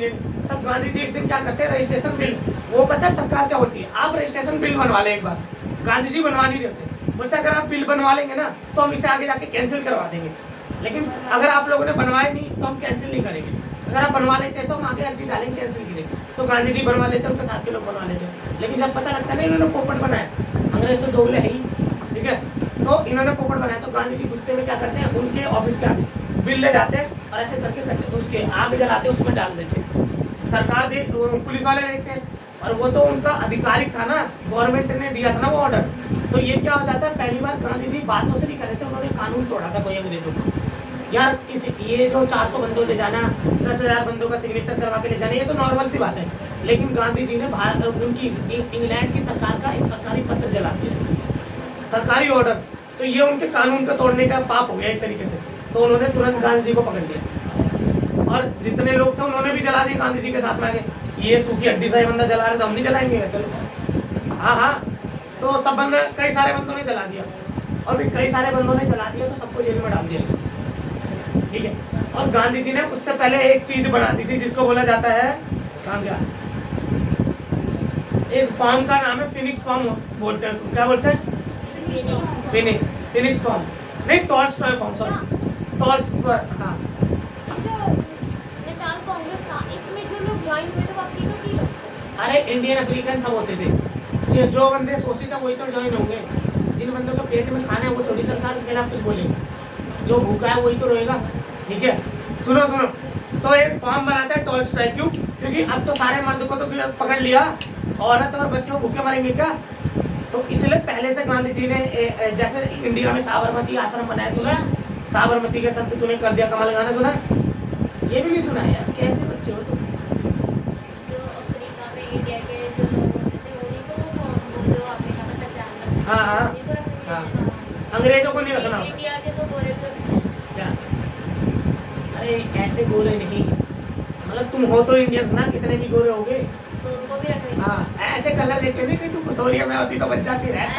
तब गांधी जी एक दिन क्या करते हैं, रजिस्ट्रेशन बिल, वो पता है सरकार क्या होती है, आप रजिस्ट्रेशन बिल बनवा लें एक बार, गांधी जी बनवा नहीं रहे होते, बोलते अगर आप बिल बनवा लेंगे ना तो हम इसे आगे जाके कैंसिल करवा देंगे, लेकिन अगर आप लोगों ने बनवाए नहीं तो हम कैंसिल नहीं करेंगे, अगर आप बनवा लेते हैं तो हम आगे अर्जी डालेंगे कैंसिल की। तो गांधी जी बनवा लेते हैं, उनके साथ के लोग बनवा लेते हैं, लेकिन जब पता लगता है ना इन्होंने पोपट बनाया, अंग्रेज तो दोगले है ही, ठीक है, तो इन्होंने पोपट बनाया, तो गांधी जी गुस्से में क्या करते हैं, उनके ऑफिस के आगे बिल ले जाते हैं और ऐसे करके कच्चे उसके आग जलाते हैं, उसमें डाल देते हैं, सरकार पुलिस वाले देखते हैं, और वो तो उनका आधिकारिक था ना, गवर्नमेंट ने दिया था ना वो ऑर्डर, तो ये क्या हो जाता है, पहली बार गांधी जी बातों से नहीं कर रहे थे, उन्होंने कानून तोड़ा था कोई अंग्रेजों को। यार ये जो 400 बंदों ले जाना, 10,000 बंदों का सिग्नेचर करवा के ले जाना, ये तो नॉर्मल सी बात है, लेकिन गांधी जी ने भारत उनकी इंग्लैंड की सरकार का एक सरकारी पत्र जला दिया, सरकारी ऑर्डर, तो ये उनके कानून को तोड़ने का पाप हो गया एक तरीके से, तो उन्होंने तुरंत गांधी जी को पकड़ लिया, और जितने लोग थे उन्होंने भी जला दिए गांधी जी के साथ में आगे, ये सूखी हड्डी सा बंदा जला रहे तो हम नहीं जलाएंगे, चलो हाँ, तो सब बंदे, कई सारे बंदों ने जला दिया, और फिर कई सारे बंदों ने जला दिया तो सबको जेल में डाल दिया, ठीक है। और गांधी जी ने उससे पहले एक चीज बना दी थी जिसको बोला जाता है, काम क्या, एक फॉर्म का नाम है फिनिक्स फॉर्म बोलते हैं उसको, क्या बोलते हैं, फिनिक्स फॉर्म, नहीं टॉल्स्टॉय फॉर्म, सॉरी टॉल्स्टॉय, हाँ। जो नेटाल कांग्रेस था, इसमें जो लोग ज्वाइन हुए थे वो आपकी तो थी, अरे इंडियन अफ्रीकन सब होते थे, जो बंदे शोषित है वही तो ज्वाइन होंगे, जिन बंदों का पेट में खाना है वो थोड़ी सरकार के खिलाफ कुछ बोलेगी, जो भूखा है वही तो रहेगा, ठीक है। सुनो, तो एक फॉर्म बनाता है टॉल्स्टॉय, क्यों, क्योंकि अब तो सारे मर्द को तो पकड़ लिया, औरत और बच्चों भूखे मरेंगे क्या, तो इसलिए पहले से गांधी जी ने जैसे इंडिया में साबरमती आश्रम बनाया, सुना, साबरमती के संत तूने कर दिया कमल गाना सुना, ये भी नहीं सुना यार, कैसे बच्चे हो तुम। जो अफ्रीका में इंडिया के जो लोग होते थे उन्हीं को वो जो अफ्रीका में पहचान, हाँ, अंग्रेजों को नहीं रखना, इंडिया के तो गोरे भी रखते हैं क्या, अरे ऐसे गोरे नहीं, मतलब तुम हो तो इंडियंस ना, कितने भी गोरे होगे तो उनको भी रखेंगे, हाँ, ऐसे कलर देख के नहीं कि तू सोरिया में होती तो बच जाती रह,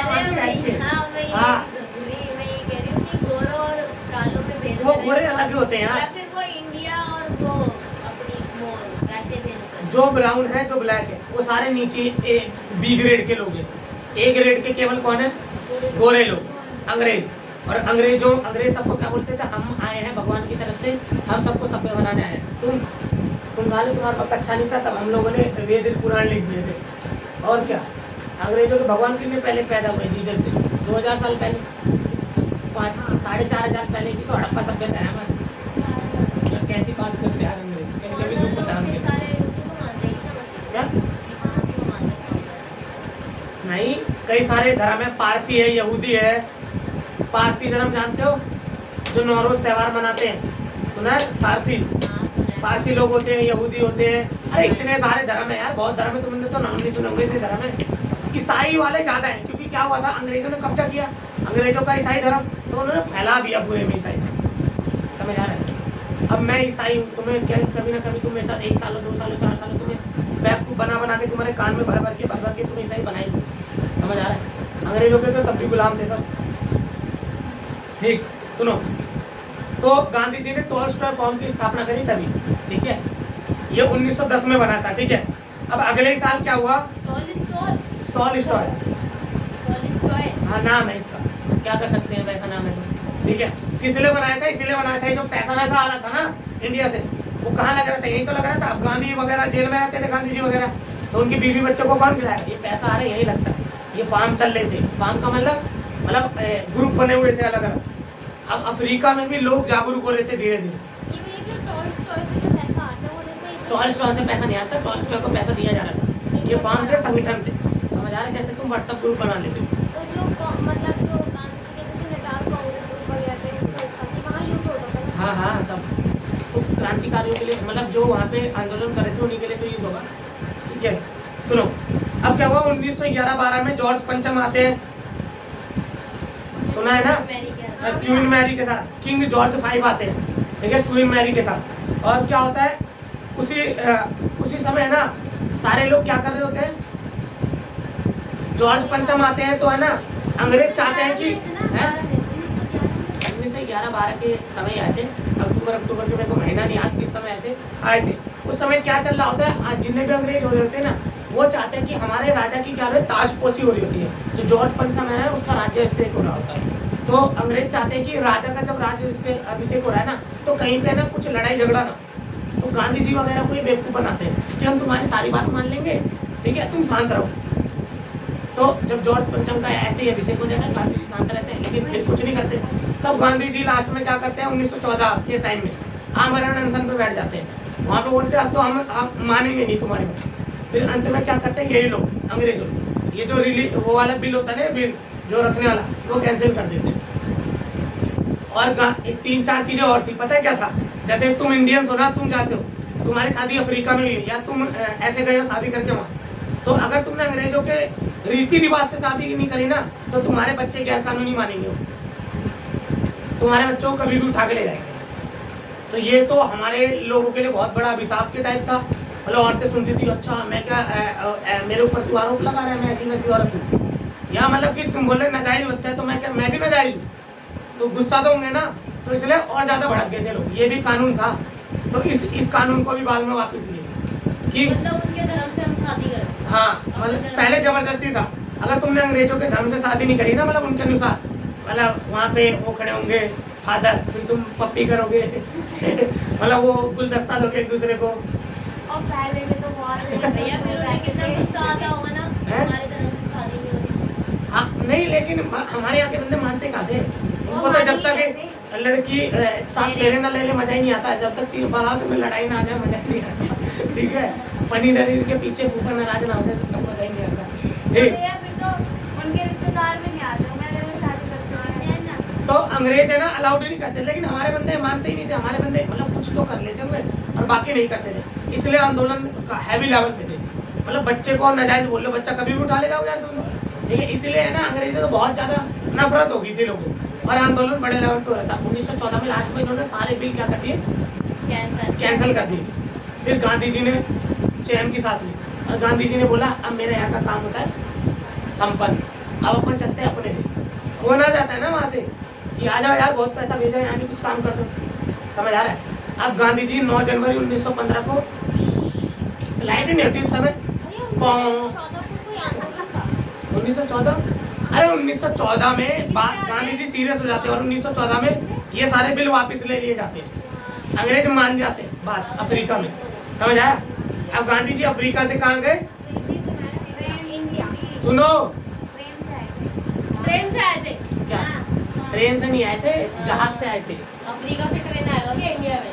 मैं ये कह रही हूँ कि गोरों और कालों में भेद, वो गोरे अलग होते हैं या फिर वो इंडिया और वो अपनी वो वैसे भेद, जो ब्राउन है जो ब्लैक है वो सारे नीचे बी ग्रेड के लोग हैं, ए ग्रेड के केवल कौन है, गोरे लोग, अंग्रेज, और अंग्रेज सबको क्या बोलते थे, हम आए हैं भगवान की तरफ से, हम सबको सभ्य बनाने आए हैं, तुम गाली, तुम्हारा वक्त अच्छा नहीं था तब हम लोगों ने वेद पुराण लिख दिए थे, और क्या, अंग्रेजों के भगवान के लिए पहले पैदा हुए जीसस से 2000 साल पहले, 4,500 पहले की तो हड़प्पा सभ्यता है हमारी, कैसी बात करते हैं अंग्रेज, भी दुख पता नहीं, कई सारे धर्म है, पारसी है, यहूदी है, पारसी धर्म जानते हो, जो नौरोज त्यौहार मनाते हैं, सुना है, पारसी लोग होते हैं, यहूदी होते हैं, अरे इतने सारे धर्म है यार, बहुत धर्म है, तुमने तो नाम नहीं सुने होंगे, इतने धर्म है, ईसाई वाले ज्यादा है, क्योंकि क्या हुआ था, अंग्रेजों ने कब्जा किया, अंग्रेजों का ईसाई धर्म, तो उन्होंने फैला दिया पूरे में ईसाई, समझ आ रहा है, अब मैं ईसाई हूँ, तुम्हें क्या कभी ना कभी तुम मेरे साथ 1 साल 2 साल 4 साल तुम्हें बैग बना के तुम्हारे कान में भर के तुम्हें ईसाई बनाएंगे, समझ आ रहा है, अंग्रेजों के तो तब भी गुलाम थे सब, ठीक। सुनो, तो गांधी जी ने टॉल्स्टॉय फॉर्म की स्थापना करी तभी, ठीक है, ये 1910 में बना था, ठीक है। अब अगले ही साल क्या हुआ, टॉल्स्टॉय, हाँ नाम है इसका, क्या कर सकते हैं, वैसा नाम है तो, ठीक है। किस लिए बनाया था, इसीलिए बनाया था, जो पैसा वैसा आ रहा था ना इंडिया से, वो कहाँ लग रहा था, यही तो लग रहा था, अब गांधी वगैरह जेल में रहते थे, गांधी जी वगैरह, तो उनकी बीवी बच्चों को कौन खिलाया, ये पैसा आ रहा है, यही लगता है, ये फार्म चल रहे थे, फार्म का मतलब ग्रुप बने हुए थे अलग अलग, अब अफ्रीका में भी लोग जागरूक हो रहे थे धीरे धीरे, टॉल्स्टॉय से पैसा नहीं आता, टॉल्स्टॉय को पैसा दिया जा रहा था, ये फार्म थे, संगठन थे, समझ आ रहे, जैसे तुम व्हाट्सएप ग्रुप बना लेते हो, हाँ सब, तो क्रांतिकारियों के लिए, मतलब जो वहाँ पे आंदोलन कर रहे थे उन्हीं के लिए तो यूज होगा, ठीक है। सुनो, अब क्या हुआ, 1911-12 में जॉर्ज पंचम आते हैं, सुना है ना, क्वीन मैरी के साथ, किंग जॉर्ज 5 आते हैं, ठीक है, क्वीन मैरी के साथ, और क्या होता है, उसी समय ना सारे लोग क्या कर रहे होते हैं, जॉर्ज पंचम आते हैं, तो है ना, अंग्रेज चाहते हैं कि 1911-12 के समय आए थे, अक्टूबर के, मेरे को महीना नहीं याद किस समय आए थे, उस समय क्या चल रहा होता है, आज जितने भी अंग्रेज हो रहे होते हैं ना, वो चाहते हैं कि हमारे राजा की क्या हो रही है, ताजपोशी हो रही होती है। जो जॉर्ज पंचम है उसका राज्याभिषेक हो रहा होता है, तो अंग्रेज चाहते हैं कि राजा का जब राज्य अभिषेक हो रहा है ना, तो कहीं पे ना कुछ लड़ाई झगड़ा ना। तो गांधी जी वगैरह को ये बेवकूफ़ बनाते हैं कि हम तुम्हारी सारी बात मान लेंगे, ठीक है, तुम शांत रहो। तो जब जॉर्ज पंचम का ऐसे ही अभिषेक हो जाता है, गांधी जी शांत रहते हैं, लेकिन फिर कुछ नहीं करते। तब गांधी जी लास्ट में क्या करते हैं, 1914 के टाइम में आमरण अनशन पे बैठ जाते हैं। वहाँ पे बोलते हैं अब तो हम मानेंगे नहीं तुम्हारी बात। फिर अंत में क्या करते हैं, यही लोग अंग्रेज लोग, ये जो रिलीज वो वाला बिल होता है ना, बिल जो रखने वाला, वो कैंसिल कर देते हैं। और 3-4 चीजें और थी, पता है क्या था, जैसे तुम इंडियंस हो ना, तुम जाते हो, तुम्हारी शादी अफ्रीका में हुई है, या तुम ऐसे गए हो शादी करके वहाँ, तो अगर तुमने अंग्रेजों के रीति रिवाज से शादी नहीं करी ना, तो तुम्हारे बच्चे गैर कानूनी मानेंगे, तुम्हारे बच्चों को कभी भी उठा के ले जाएंगे। तो ये तो हमारे लोगों के लिए बहुत बड़ा अभिशाप के टाइप था। मतलब औरतें सुनती थी, अच्छा मैं क्या मेरे ऊपर तू आरोप लगा रहा है, मैं ऐसी वैसी औरत हूँ, या मतलब कि तुम बोल रहे नाजायज बच्चा है, तो मैं क्या, मैं भी नाजायज हूँ, तो गुस्सा तो होंगे ना, तो इसलिए और ज्यादा भड़क गए थे लोग। ये भी कानून था, तो इस कानून को भी बाद में वापस लिए कि मतलब उनके धर्म से हम शादी करें। हाँ, मतलब पहले जबरदस्ती था, अगर तुमने अंग्रेजों के धर्म से शादी नहीं करी ना, मतलब उनके अनुसार, मतलब वहाँ पे वो खड़े होंगे फादर, फिर तुम पप्पी करोगे मतलब वो गुलदस्ता दोगे एक दूसरे को। और पहले में तो बहुत भैया फिर उन्हें कितना गुस्सा आता होगा ना, हमारे धर्म से शादी नहीं होती। हाँ नहीं, लेकिन हमारे यहाँ के बंदे मानते कहाँ थे, उनको तो जब तक लड़की साथ फेरे ना ले ले मजा ही नहीं आता, जब तक बारात में लड़ाई ना आ जाए मजा ही नहीं आता, ठीक है, पनीर डरीर के पीछे ऊपर नाराज ना हो जाए तब तक मजा ही नहीं आता, ठीक। उनके रिश्तेदार भी नहीं आते, मैंने वो शादी करते हैं ना, तो अंग्रेज है ना अलाउड ही नहीं करते, लेकिन हमारे बंदे मानते ही नहीं थे। हमारे बंदे मतलब कुछ तो कर लेते होंगे और बाकी नहीं करते थे, इसलिए आंदोलन हैवी लेवल पे थे। मतलब बच्चे को नाजायज बोल लो, बच्चा कभी भी उठा लेगा यार तुम, ठीक है, इसलिए है ना अंग्रेजों तो बहुत ज्यादा नफरत हो गई थी लोगों को, और आंदोलन बड़े लेवल पे हो रहा था। 1914 में लास्ट में इन्होंने सारे बिल क्या कर दिए, कैंसिल कर दिए। फिर गांधी जी ने चैन की सांस ली, और गांधी जी ने बोला अब मेरे यहाँ का काम होता है संपन्न, अब अपन चलते हैं अपने देश। फोन आ जाता है ना वहाँ से कि आ जाओ यार, बहुत पैसा भेजा है, यहाँ भी कुछ काम कर दो, समझ आ रहा है। अब गांधी जी 9 जनवरी 1915 को, लाइट ही नहीं होती उस समय, 1914, अरे 1914 में गांधी जी सीरियस हो जाते हैं, और 1914 में ये सारे बिल वापस ले लिए जाते हैं, अंग्रेज मान जाते हैं बात अफ्रीका में, समझ आया। अब गांधी जी अफ्रीका से कहाँ गए, सुनो, ट्रेन से आए थे क्या ट्रेन से नहीं आए थे, जहाज से आए थे। अफ्रीका से ट्रेन आएगा क्या इंडिया में?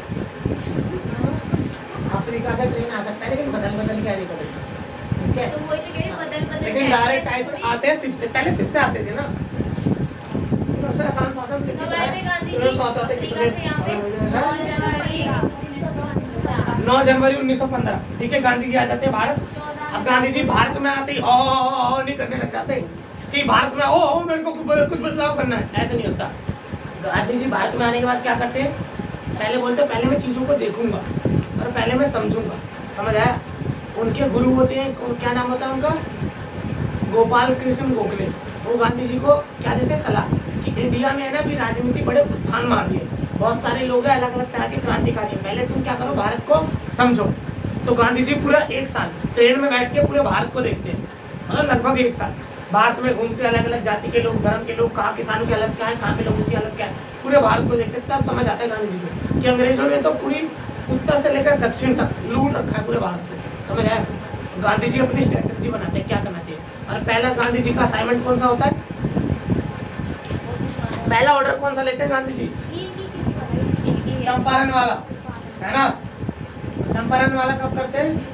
अफ्रीका से ट्रेन आ सकता है, लेकिन बदल बदल के आनी पड़ेगी, ठीक है। तो वही तो कह रही बदल बदल लेकिन डायरेक्ट आते हैं शिप से, पहले शिप से आते थे ना, सबसे आसान साधन शिप कब आए थे गांधी जी? था। अफ्रीका से यहाँ पे 9 जनवरी 1915, ठीक है, गांधी जी आ जाते हैं भारत। अब गांधी जी भारत में आते ही ओ नहीं करने लग जाते कि भारत में ओ मेरे को कुछ बदलाव करना है, ऐसे नहीं होता। गांधी जी भारत में आने के बाद क्या करते हैं, पहले बोलते हैं पहले मैं चीज़ों को देखूंगा और पहले मैं समझूंगा, समझ आया। उनके गुरु होते हैं, क्या नाम होता है उनका, गोपाल कृष्ण गोखले। वो गांधी जी को क्या देते हैं, सलाह कि इंडिया में है ना भी राजनीति बड़े उत्थान मार रही है, बहुत सारे लोग हैं अलग अलग तरह के क्रांतिकारी, पहले तुम क्या करो भारत को समझो। तो गांधी जी पूरा 1 साल ट्रेन में बैठ के पूरे भारत को देखते हैं, मतलब लगभग 1 साल भारत में घूमते, अलग अलग जाति के लोग, धर्म के लोग, कहाँ किसानों के अलग क्या है, कहाँ के लोगों की अलग क्या है, पूरे भारत को देखते, तब समझ आता है गांधी जी को कि अंग्रेजों ने तो पूरी उत्तर से लेकर दक्षिण तक लूट रखा है पूरे भारत को, समझ आया। गांधी जी अपनी स्ट्रेटजी बनाते हैं क्या करना चाहिए, और पहला गांधी जी का असाइनमेंट कौन सा होता है, पहला ऑर्डर कौन सा लेते हैं गांधी जी, चंपारण वाला, है ना। चंपारण वाला कब करते हैं,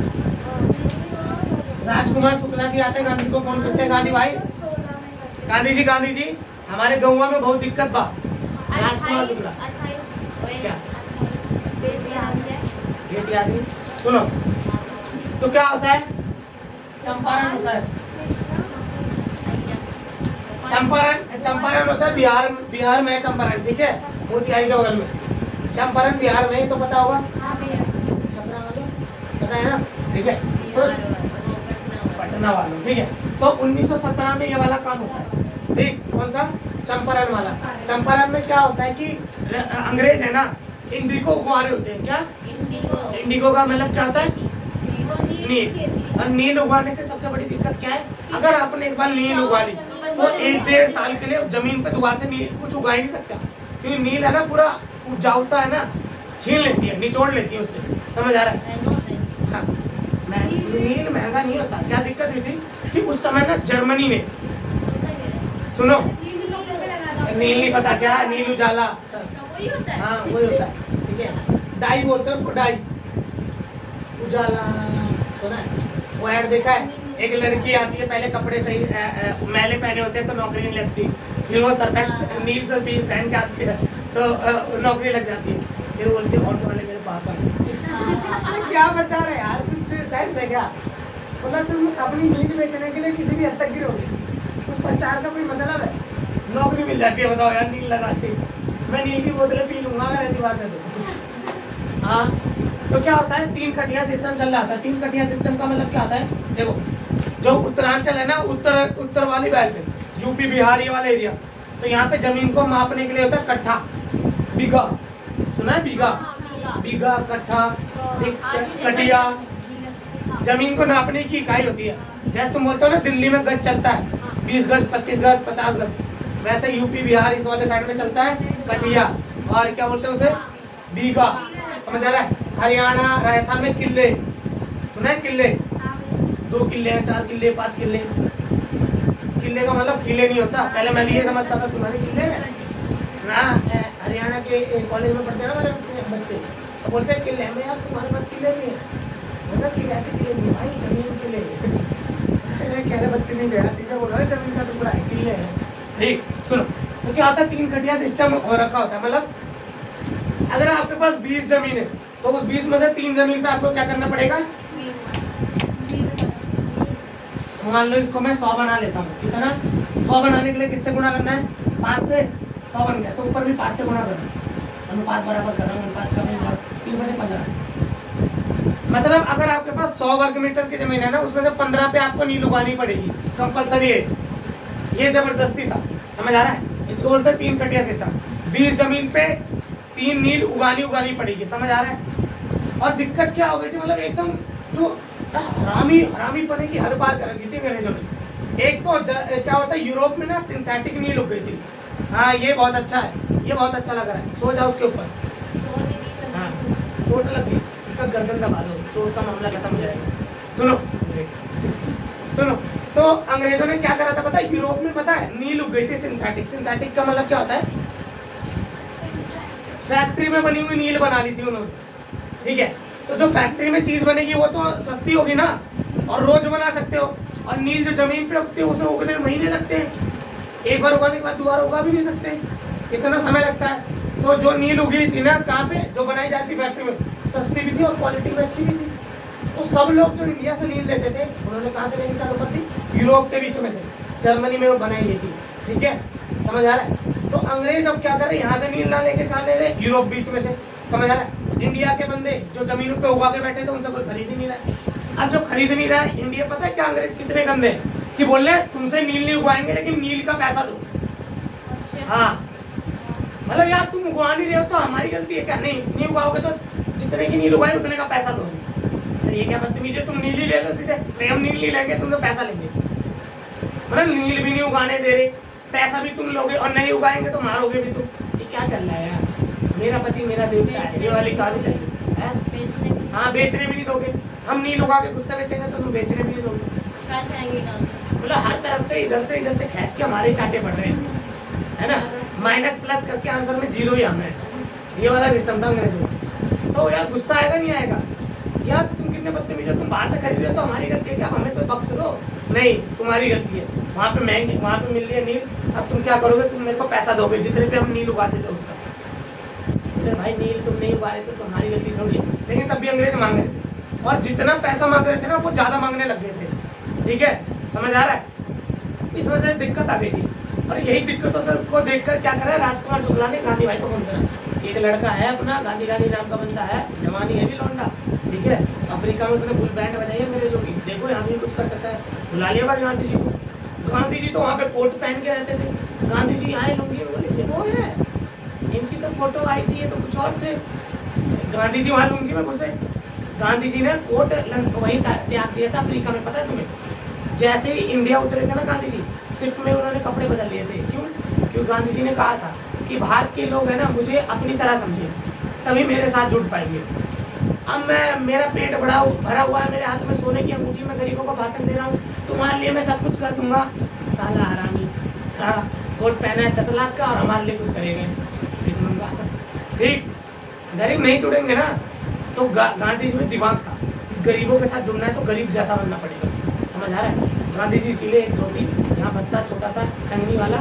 राजकुमार शुक्ला जी आते हैं, गांधी को फोन करते हैं, गांधी भाई, गांधी जी हमारे गौवा में बहुत दिक्कत बा। राजकुमार शुक्ला क्या डेट याद नहीं, सुनो तो क्या होता है, चंपारण होता है, चंपारण होता है बिहार में है चंपारण, ठीक है, मोतिहारी के बगल में चंपारण बिहार में ही, तो पता होगा छपरा वालों, पता है ना, ठीक है, तो पटना वालों, ठीक है। तो 1917 में ये वाला काम होता है, ठीक, कौन सा, चंपारण वाला। चंपारण में क्या होता है कि अंग्रेज है ना इंडिको उगवा रहे होते हैं, क्या इंडिगो का मतलब क्या होता है? नील। और नील उगाने से सबसे बड़ी दिक्कत क्या है, अगर आपने एक बार नील उगा ली तो 1-1.5 साल के लिए जमीन पे दोबारा से नील कुछ उगा ही नहीं सकता, क्योंकि नील है ना पूरा उपजाऊता है ना, छीन लेती है, निचोड़ लेती है उससे। समझ आ रहा है? हाँ, नील महंगा नहीं होता। क्या दिक्कत हुई थी कि उस समय ना जर्मनी ने, सुनो, नील नहीं पता क्या, नील उजाला, वही होता है। हाँ वही होता है, ठीक है, डाई बोलते हैं उसको, डाई उजाला, सुना है वो ऐड देखा है? एक लड़की आती है, पहले कपड़े सही मैले पहने होते हैं तो नौकरी नहीं लगती, फिर वो सरफेक्स नील से भी पहन के आती है तो नौकरी लग जाती है, फिर बोलती है ऑटो वाले मेरे पापा हैं। क्या बचा रहे यार, कुछ सेंस है क्या? बोला तुम अपनी नील बेचने के लिए किसी भी हद तक गिरोगे, उस प्रचार का कोई मतलब है? नौकरी मिल जाती है, बताओ यार, नील लगाती, मैं नील की बोतलें पी लूंगा अगर ऐसी बात है तो। हाँ, तो क्या होता है, 3 कटिया सिस्टम चल रहा था। 3 कटिया सिस्टम का मतलब क्या होता है, देखो जो उत्तरांचल है ना, उत्तर वाली बेल्ट, यूपी बिहार ये वाला एरिया, तो यहाँ पे जमीन को मापने के लिए होता है कट्ठा, बीघा, सुना है बीघा? बीघा, कट्ठा, कटिया, जमीन को नापने की इकाई होती है। जैसे तुम बोलते हो ना दिल्ली में गज चलता है, 20 गज, 25 गज, 50 गज, वैसे यूपी बिहार इस वाले साइड में चलता है कटिया, और क्या बोलते हैं उसे, बीघा। समझ आ रहा है? हरियाणा राजस्थान में किले, सुना है किले? 2 किले हैं, 4 किले, 5 किले। किले का मतलब किले नहीं होता, पहले मैं भी ये समझता था तुम्हारे किले हैं ना, हरियाणा के कॉलेज में पढ़ते हैं ना मेरे बच्चे, तो बोलते हैं किले में, यार तुम्हारे पास किले नहीं है, मतलब कि ऐसे किले नहीं भाई, जमीन किले क्या बदतमीज है, सीधा बोल रहा है, जमीन का टुकड़ा है, किले है। ठीक, सुनो, तो क्या होता है, 3 कटिया सिस्टम हो रखा होता है, मतलब अगर आपके पास 20 जमीन है तो उस 20 में से 3 जमीन पे आपको क्या करना पड़ेगा, मान लो इसको मैं 100 बना लेता हूँ, कितना? 100 बनाने के लिए किससे गुणा करना है? 5 से। 100 बन गया तो ऊपर भी 5 से गुणा करना, अनुपात बराबर कर रहा हूँ, अनुपात कम 3 में से 15। मतलब अगर आपके पास 100 वर्ग मीटर की जमीन है ना, उसमें से 15 पे आपको नील उगानी पड़ेगी, कंपलसरी है, ये जबरदस्ती था। समझ आ रहा है? इसको बोलते हैं 3 कटिया सिस्टम। 20 जमीन पे 3 नील उगानी पड़ेगी। समझ आ रहा है? और दिक्कत क्या हो गई थी, मतलब एकदम जो हरामी पने की हद पार कर रखी थी अंग्रेजों ने। एक तो क्या होता है, यूरोप में ना सिंथेटिक नील उग गई थी। हाँ, ये बहुत अच्छा है, ये बहुत अच्छा लग रहा है, सो जाओ उसके ऊपर। हाँ, चोट लग गई, इसका गर्दन दबा दो, चोट का मामला खत्म हो जाएगा। सुनो, तो अंग्रेजों ने क्या करा था पता है, यूरोप में पता है नील उग गई थी सिंथेटिक। सिंथेटिक का मतलब क्या होता है, फैक्ट्री में बनी हुई नील बना ली थी उन्होंने। ठीक है, तो जो फैक्ट्री में चीज बनेगी वो तो सस्ती होगी ना, और रोज बना सकते हो। और नील जो जमीन पे उगती है उसे उगने में महीने लगते हैं, एक बार उगाने के बाद दोबारा उगा भी नहीं सकते, इतना समय लगता है। तो जो नील उगी थी ना, कहाँ पे जो बनाई जाती फैक्ट्री में, सस्ती भी थी और क्वालिटी में अच्छी भी थी। तो सब लोग जो इंडिया से नील लेते थे, उन्होंने कहाँ से लेनी चालू कर दी, यूरोप के बीच में से, जर्मनी में वो बनाई गई थी। ठीक है, समझ आ रहा है? तो अंग्रेज अब क्या कर रहे, यहाँ से नील ना लेके कहाँ ले रहे, यूरोप बीच में से। समझ आ रहा है? इंडिया के बंदे जो जमीनों पे उगा के बैठे थे, उनसे कोई खरीद ही नहीं रहा है। अब जो खरीद नहीं रहा है, इंडिया, पता है क्या अंग्रेज कितने गंदे हैं कि बोल रहे तुमसे नील नहीं उगाएंगे लेकिन नील का पैसा दो। हाँ, मतलब यार तुम उगा नहीं रहे हो तो हमारी गलती है क्या? नहीं उगाओगे तो जितने की नील उगाए उतने का पैसा दो। ये क्या बदतमीजी है, तुम नील ही ले लो सीधे। नहीं, हम नील नहीं लेंगे, तुम तो पैसा लेंगे। मतलब नील भी नहीं उगाने दे रहे, पैसा भी तुम लोगे, और नहीं उगाएंगे तो मारोगे भी तुम। ये क्या चल रहा है यार, मेरा पति मेरा देवता है, ये वाली कहानी चल रही है। हाँ, बेचने भी नहीं दोगे, हम नील उगा के खुद से बेचेंगे तो तुम बेचने भी नहीं दोगे। पैसे आएंगे कहाँ से? मतलब हर तरफ से इधर से खींच के हमारे चाटे पड़ रहे हैं, है ना? माइनस प्लस करके आंसर में 0 ही आना है। ये वाला सिस्टम था अंग्रेजों। तो यार गुस्सा आएगा नहीं आएगा? यार तुम कितने बदतमीज हो, तुम बाहर से खरीद रहे हो तो हमारी गलती है क्या, हमें तो बख्श दो। नहीं, तुम्हारी गलती है, वहाँ पे महंगी, वहाँ पे मिल रही है नील, अब तुम क्या करोगे, तुम मेरे को पैसा दोगे जितने पे हम नील उगाते थे उसका। तो भाई नील तुम नहीं उगा रहे थे तो हमारी गलती थोड़ी है, लेकिन तब भी अंग्रेज मांग रहे थे, और जितना पैसा मांग रहे थे ना वो ज़्यादा मांगने लग गए थे। ठीक है, समझ आ रहा है? इस वजह से दिक्कत आ गई थी, और यही दिक्कतों को देखकर क्या करा, राजकुमार शुक्ला ने गांधी भाई को फोन करा। एक लड़का है अपना, गांधी नाम का बंदा है, जवानी है भी लौंडा। ठीक है, अफ्रीका में उसने फुल बैंड बनाई है अंग्रेजों की, देखो यहाँ भी कुछ कर सकता है। बुला लिया भाई गांधी जी को। गांधी जी तो वहाँ पे कोट पहन के रहते थे। गांधी जी आए, लुंगी बोले वो है, इनकी तो फोटो आई थी, ये तो कुछ और थे। गांधी जी वहाँ लुंगी में घुसे। गांधी जी ने कोट वहीं त्याग दिया था अफ्रीका में, पता है तुम्हें? जैसे ही इंडिया उतरे थे ना गांधी जी, शिप में उन्होंने कपड़े बदल लिए थे। क्यों? क्योंकि गांधी जी ने कहा था कि भारत के लोग है ना मुझे अपनी तरह समझे, तभी मेरे साथ जुड़ पाएंगे। अब मेरा पेट भरा हुआ है, मेरे हाथ में सोने की अंगूठी, में गरीबों को भाषण दे रहा हूँ, तुम्हारे लिए मैं सब कुछ कर दूंगा। साला हरामी, कोट पहना है 10 लाख का और हमारे लिए कुछ करेंगे। ठीक, गरीब नहीं जुड़ेंगे ना। तो गांधी जी में दिमाग था, गरीबों के साथ जुड़ना है तो गरीब जैसा बनना पड़ेगा। समझ आ रहा है? गांधी जी इसीलिए एक धोती यहाँ बसता छोटा सा टंगनी वाला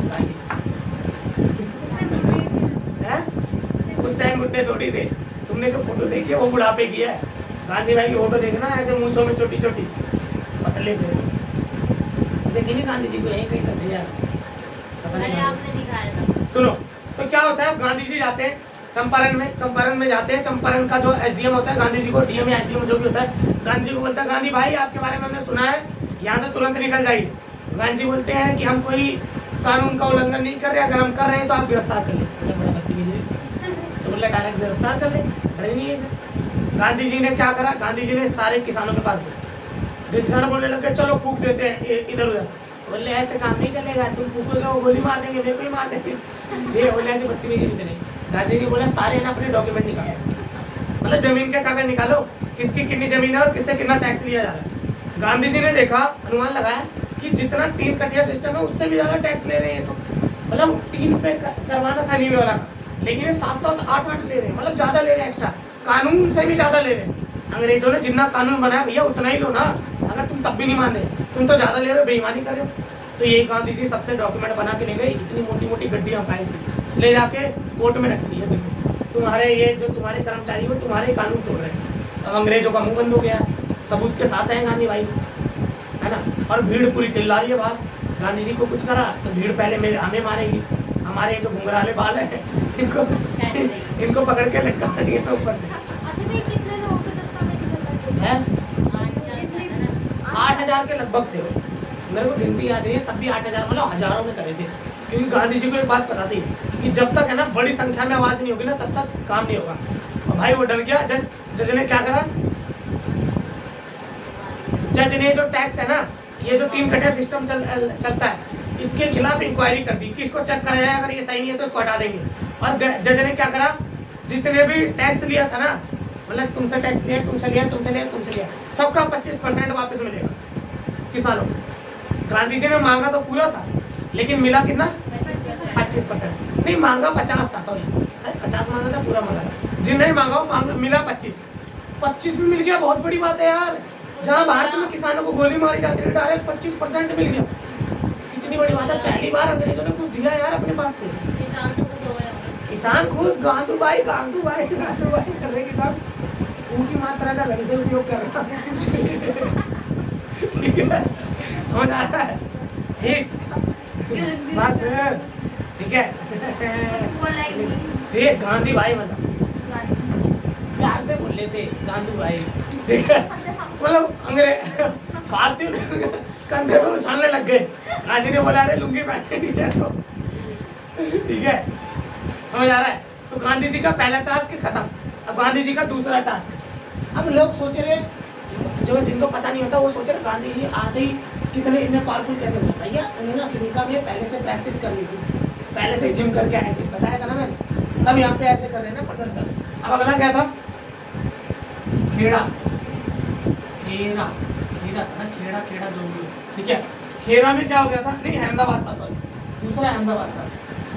उस टाइम मुद्दे थोड़ी थे। तुमने तो फोटो देखी है, वो बुढ़ापे की है। गांधी भाई की फोटो देखना, ऐसे मूंछों में छोटी छोटी पतले से देखी नहीं गांधी जी को, यहीं कहीं थे यार, आपने दिखाया था। सुनो तो क्या होता है, गांधी जी जाते हैं चंपारण में जाते हैं। चंपारण का जो एसडीएम होता है, गांधी जी को डीएम या एसडीएम जो भी होता है, गांधी जी को बोलता है गांधी भाई आपके बारे में हमने सुना है, यहाँ से तुरंत निकल जाइए। गांधी जी बोलते हैं कि हम कोई कानून का उल्लंघन नहीं कर रहे, अगर हम कर रहे हैं तो आप गिरफ्तार कर ले। बड़ा बदतमीजी, तो बोले डायरेक्ट गिरफ्तार कर ले, डरे नहीं है। गांधी जी ने क्या करा, गांधी जी ने सारे किसानों के पास गए। किसान बोलने लगे चलो फूक देते हैं इधर उधर। बोले ऐसे काम नहीं चलेगा, तुम फूकोगे वो गोली मार देंगे, मेरे को ही मार देंगे। ये बोले ऐसे बदतमीजी नहीं चलेगी। गांधी जी बोला सारे ना अपने डॉक्यूमेंट निकालो, मतलब जमीन के कागज निकालो, किसकी कितनी जमीन है और किससे कितना टैक्स लिया जा रहा है। गांधी जी ने देखा, अनुमान लगाया कि जितना 3 कटिया सिस्टम है उससे भी ज्यादा टैक्स ले रहे हैं। तो मतलब 3 पे करवाना था न्यू वाला, लेकिन ये 7-7, 8-8 ले रहे हैं, मतलब ज्यादा ले रहे हैं एक्स्ट्रा, कानून से भी ज्यादा ले रहे हैं। अंग्रेजों ने जितना कानून बनाया भैया उतना ही लो ना, अगर तुम तब भी नहीं मान रहे, तुम तो ज्यादा ले रहे हो, बेईमानी कर रहे हो। तो ये गांधी जी सबसे डॉक्यूमेंट बना के ले गए, इतनी मोटी मोटी गड्डियां फाइल की, ले जाके कोर्ट में रख दी है। देखो तुम्हारे ये जो तुम्हारे कर्मचारी हो तुम्हारे कानून तोड़ रहे हैं। अब अंग्रेजों का मुंह बंद हो गया, सबूत के साथ है गांधी भाई, है ना। और भीड़ पूरी चिल्ला रही है बाहर, गांधी जी को कुछ करा तो भीड़ पहले हमें मारेगी, हमारे जो घुंघराले बाल है इनको पकड़ के लटका दिया ऊपर से। अच्छा भाई कितने लोगों के दस्तावेज बता हैं? 8,000 8,000 के लगभग थे। मेरे को गिनती याद नहीं है, तब भी 8,000 मतलब हजारों में करे थे। क्योंकि गांधी जी को एक बात पता थी कि जब तक है ना बड़ी संख्या में आवाज नहीं होगी ना तब तक काम नहीं होगा। और भाई वो डर गया। जज ने क्या करा, जज ने जो टैक्स है ना, ये जो 3 कटिया सिस्टम चलता है, इसके खिलाफ इंक्वायरी कर दी कि इसको चेक करा जाए, अगर ये सही नहीं है तो इसको हटा देंगे। और जज ने क्या करा, जितने भी टैक्स लिया था ना, मतलब तुमसे टैक्स लिया, तुमसे लिया, सबका 25% वापस मिलेगा किसानों को। गांधी जी ने मांगा तो पूरा था, लेकिन मिला कितना? 25%। नहीं मांगा 50 था, सॉरी 50 मांगा था, पूरा मांगा था। जिन्हें मांगा मिला 25 भी मिल गया, बहुत बड़ी बात है यार। जहाँ भारत में किसानों को गोली मारी जाती है, डायरेक्ट 25% मिल गया, कितनी बड़ी बात है। पहली बार अंग्रेजों ने कुछ दिया यार अपने पास से। किसान तो खुश हो गए होंगे। किसान खुश, गांधू भाई कर रहे किसान, उनकी मात्रा का ढंग से उपयोग कर रहा ठीक है, समझ आ रहा है? ठीक बस ठीक है। ठीक, गांधी भाई मतलब प्यार से बोल लेते गांधू भाई, ठीक है। मतलब अंग्रेज भारतीय कंधे पे उछालने लग गए। गांधी ने बोला अरे लुंगी पहने नीचे तो, ठीक है, समझ आ रहा है? तो गांधी जी का पहला टास्क खत्म। अब गांधी जी का दूसरा टास्क। अब लोग सोच रहे, जो जिनको पता नहीं होता वो सोच रहे गांधी जी आते ही कितने इतने पावरफुल कैसे हुए। भैया उन्होंने अफ्रीका में पहले से प्रैक्टिस कर ली थी, पहले से जिम करके आए थे, बताया था ना मैंने, तब यहाँ पे ऐसे कर रहे हैं ना प्रदर्शन। अब अगला क्या था? खेड़ा था ना, खेड़ा जो भी, ठीक है। खेड़ा में क्या हो गया था? नहीं अहमदाबाद था, सॉरी दूसरा अहमदाबाद था,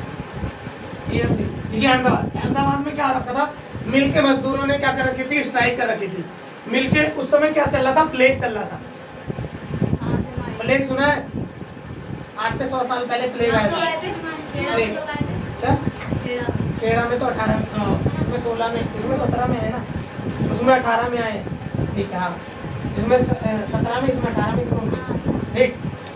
ठीक है। अहमदाबाद में क्या रखा था? मिल के मजदूरों ने क्या कर रखी थी? स्ट्राइक कर रखी थी। मिल के उस समय क्या चल रहा था? प्लेग चल रहा था। प्लेग सुना है? आज से 100 साल पहले प्लेग आया था। क्या? खेड़ा में तो 18, इसमें 16 में, इसमें 17 में है ना, उसमें 18 में आए, ठीक है। हाँ, इसमें 17 में, इसमें 18 में, इसमें 19 में, ठीक।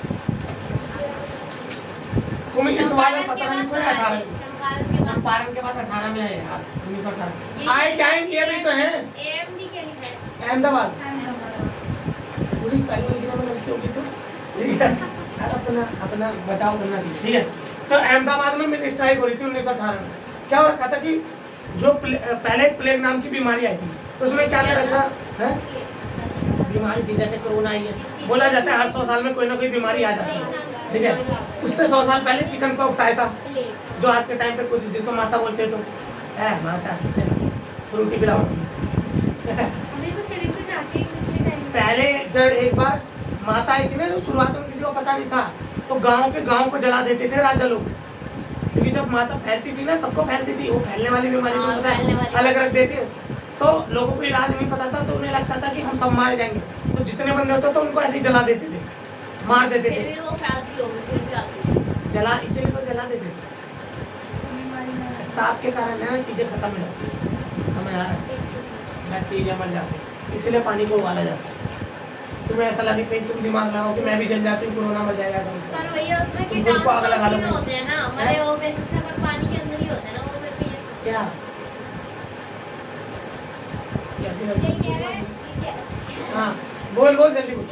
तुम इस वाले 17 में कोई 18 में, चंपारण के बाद 18 में आए, 1918 आए। क्या है? ये भी तो है एएमडी के लिए अहमदाबाद। पुलिस पहले में लगती होगी तो, ठीक है, अपना बचाव करना चाहिए, ठीक है। तो अहमदाबाद में मिल स्ट्राइक हो रही थी 1918 में। क्या हो रखा था कि जो पहले प्लेग नाम की बीमारी आई थी तो उसमें क्या क्या रखा है, बीमारी थी जैसे कोरोना आई है, बोला जाता है हर 100 साल में कोई ना कोई बीमारी आ जाती है, ठीक है। उससे 100 साल पहले चिकन पॉक्स आया था, जो आज के टाइम पे कुछ जिसको माता बोलते हैं, तो है माता रोटी पिलाओ। पहले जब एक बार माता आई थी ना, तो शुरुआत में किसी को पता नहीं था, तो गांव को जला देते थे राजा लोग, क्योंकि जब माता फैलती थी ना, सबको फैलती थी, वो फैलने वाली बीमारी को पता है अलग रख देते, तो लोगों को इलाज नहीं पता था, तो उन्हें लगता था कि हम सब मारे जाएंगे, तो जितने बंदे होते तो उनको ऐसे ही जला देते थे, मार देते थे, जला इसीलिए तो जला देते थे, ताप के कारण है ना चीजें खत्म हो जाती, हमें यार बैक्टीरिया मर जाते, इसीलिए पानी को उबाला जाता है। तुम्हें ऐसा लगे कहीं तुम दिमाग लगाओ कि मैं भी जल जाती हूँ, कोरोना मर जाएगा, ऐसा पर वही उसमें कीटाणु तो उसी में होते हैं ना, मरे वो वैसे से पर पानी के अंदर ही होते हैं ना, वो फिर भी क्या कैसे लगता है? हाँ बोल जल्दी बोल।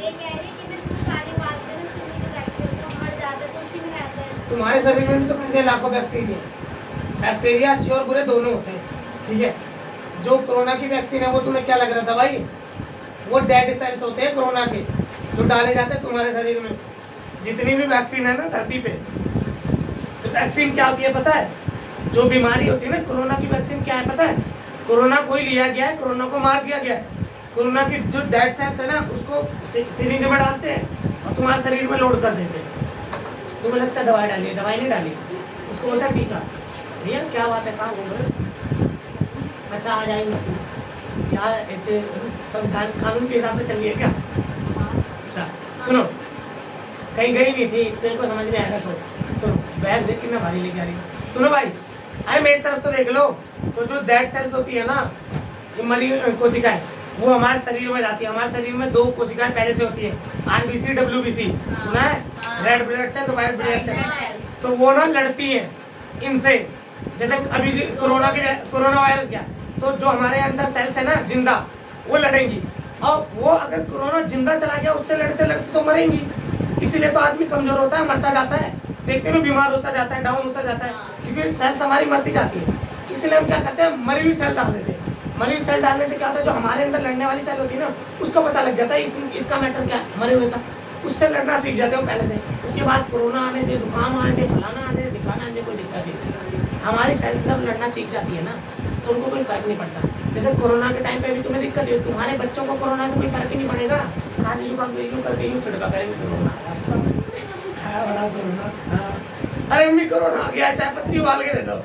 तुम्हारे शरीर में भी तो कितने लाखों बैक्टीरिया अच्छे और बुरे दोनों होते हैं, ठीक है। जो कोरोना की वैक्सीन है वो तुम्हें क्या लग रहा था भाई, वो डेड सेल्स होते हैं कोरोना के, जो डाले जाते हैं तुम्हारे शरीर में। जितनी भी वैक्सीन है ना धरती पे, तो वैक्सीन क्या होती है पता है, जो बीमारी होती है ना, कोरोना की वैक्सीन क्या है पता है, कोरोना को ही लिया गया है, कोरोना को मार दिया गया है, कोरोना की जो डेड सेल्स है ना उसको सिरिंज में डालते हैं और तुम्हारे शरीर में लोड कर देते हैं। तुम्हें लगता है दवाई डाली है, दवाई नहीं डाली, उसको बोलता है टीका। भैया क्या बात है, कहाँ घूम रहे? अच्छा आ जाएंगे क्या, संविधान कानून के हिसाब से चलिए क्या? अच्छा सुनो, कहीं गई नहीं थी, तेरे को समझ नहीं आएगा। सुनो बैग देख कितना भारी लेके आ रही। सुनो भाई, अरे मेरी तरफ तो देख लो, तो जो डेड सेल्स होती है ना, ये मरी कोशिकाएं, वो हमारे शरीर में जाती है। हमारे शरीर में 2 कोशिकाएं पहले से होती है, आरबीसी WBC, सुना है, red blood cell, white blood cell. तो वो ना लड़ती है इनसे, जैसे अभी कोरोना वायरस गया, तो जो हमारे अंदर सेल्स है ना जिंदा, वो लड़ेंगी, और वो अगर कोरोना जिंदा चला गया उससे लड़ते लड़ते तो मरेंगी। इसीलिए तो आदमी कमजोर होता है, मरता जाता है, देखते में बीमार होता जाता है, डाउन होता जाता है, क्योंकि सेल्स हमारी मरती जाती है। इसलिए हम क्या करते हैं, मरी हुई सेल डाल देते हैं। मरी हुई सेल डालने से क्या होता है, जो हमारे अंदर लड़ने वाली सेल होती है ना, उसको पता लग जाता है इसका मैटर क्या है, मरे हुए का, उससे लड़ना सीख जाते हो पहले से। उसके बाद कोरोना आने दे, जुकाम आने दे, फलाना आने दे, दिखाना आने दे, कोई दिक्कत नहीं, हमारी सेल सब लड़ना सीख जाती है ना, तो उनको कोई फर्क नहीं पड़ता। जैसे कोरोना के टाइम पे भी तुम्हें दिक्कत है, तुम्हारे बच्चों को कोरोना से कोई फर्क ही नहीं पड़ेगा, खांसी जुकाम यूँ करके यूँ छिड़का करेंगे कोरोना, बड़ा कोरोना, अरे मम्मी कोरोना आ गया, चाय पत्ती उबाल के दे दो,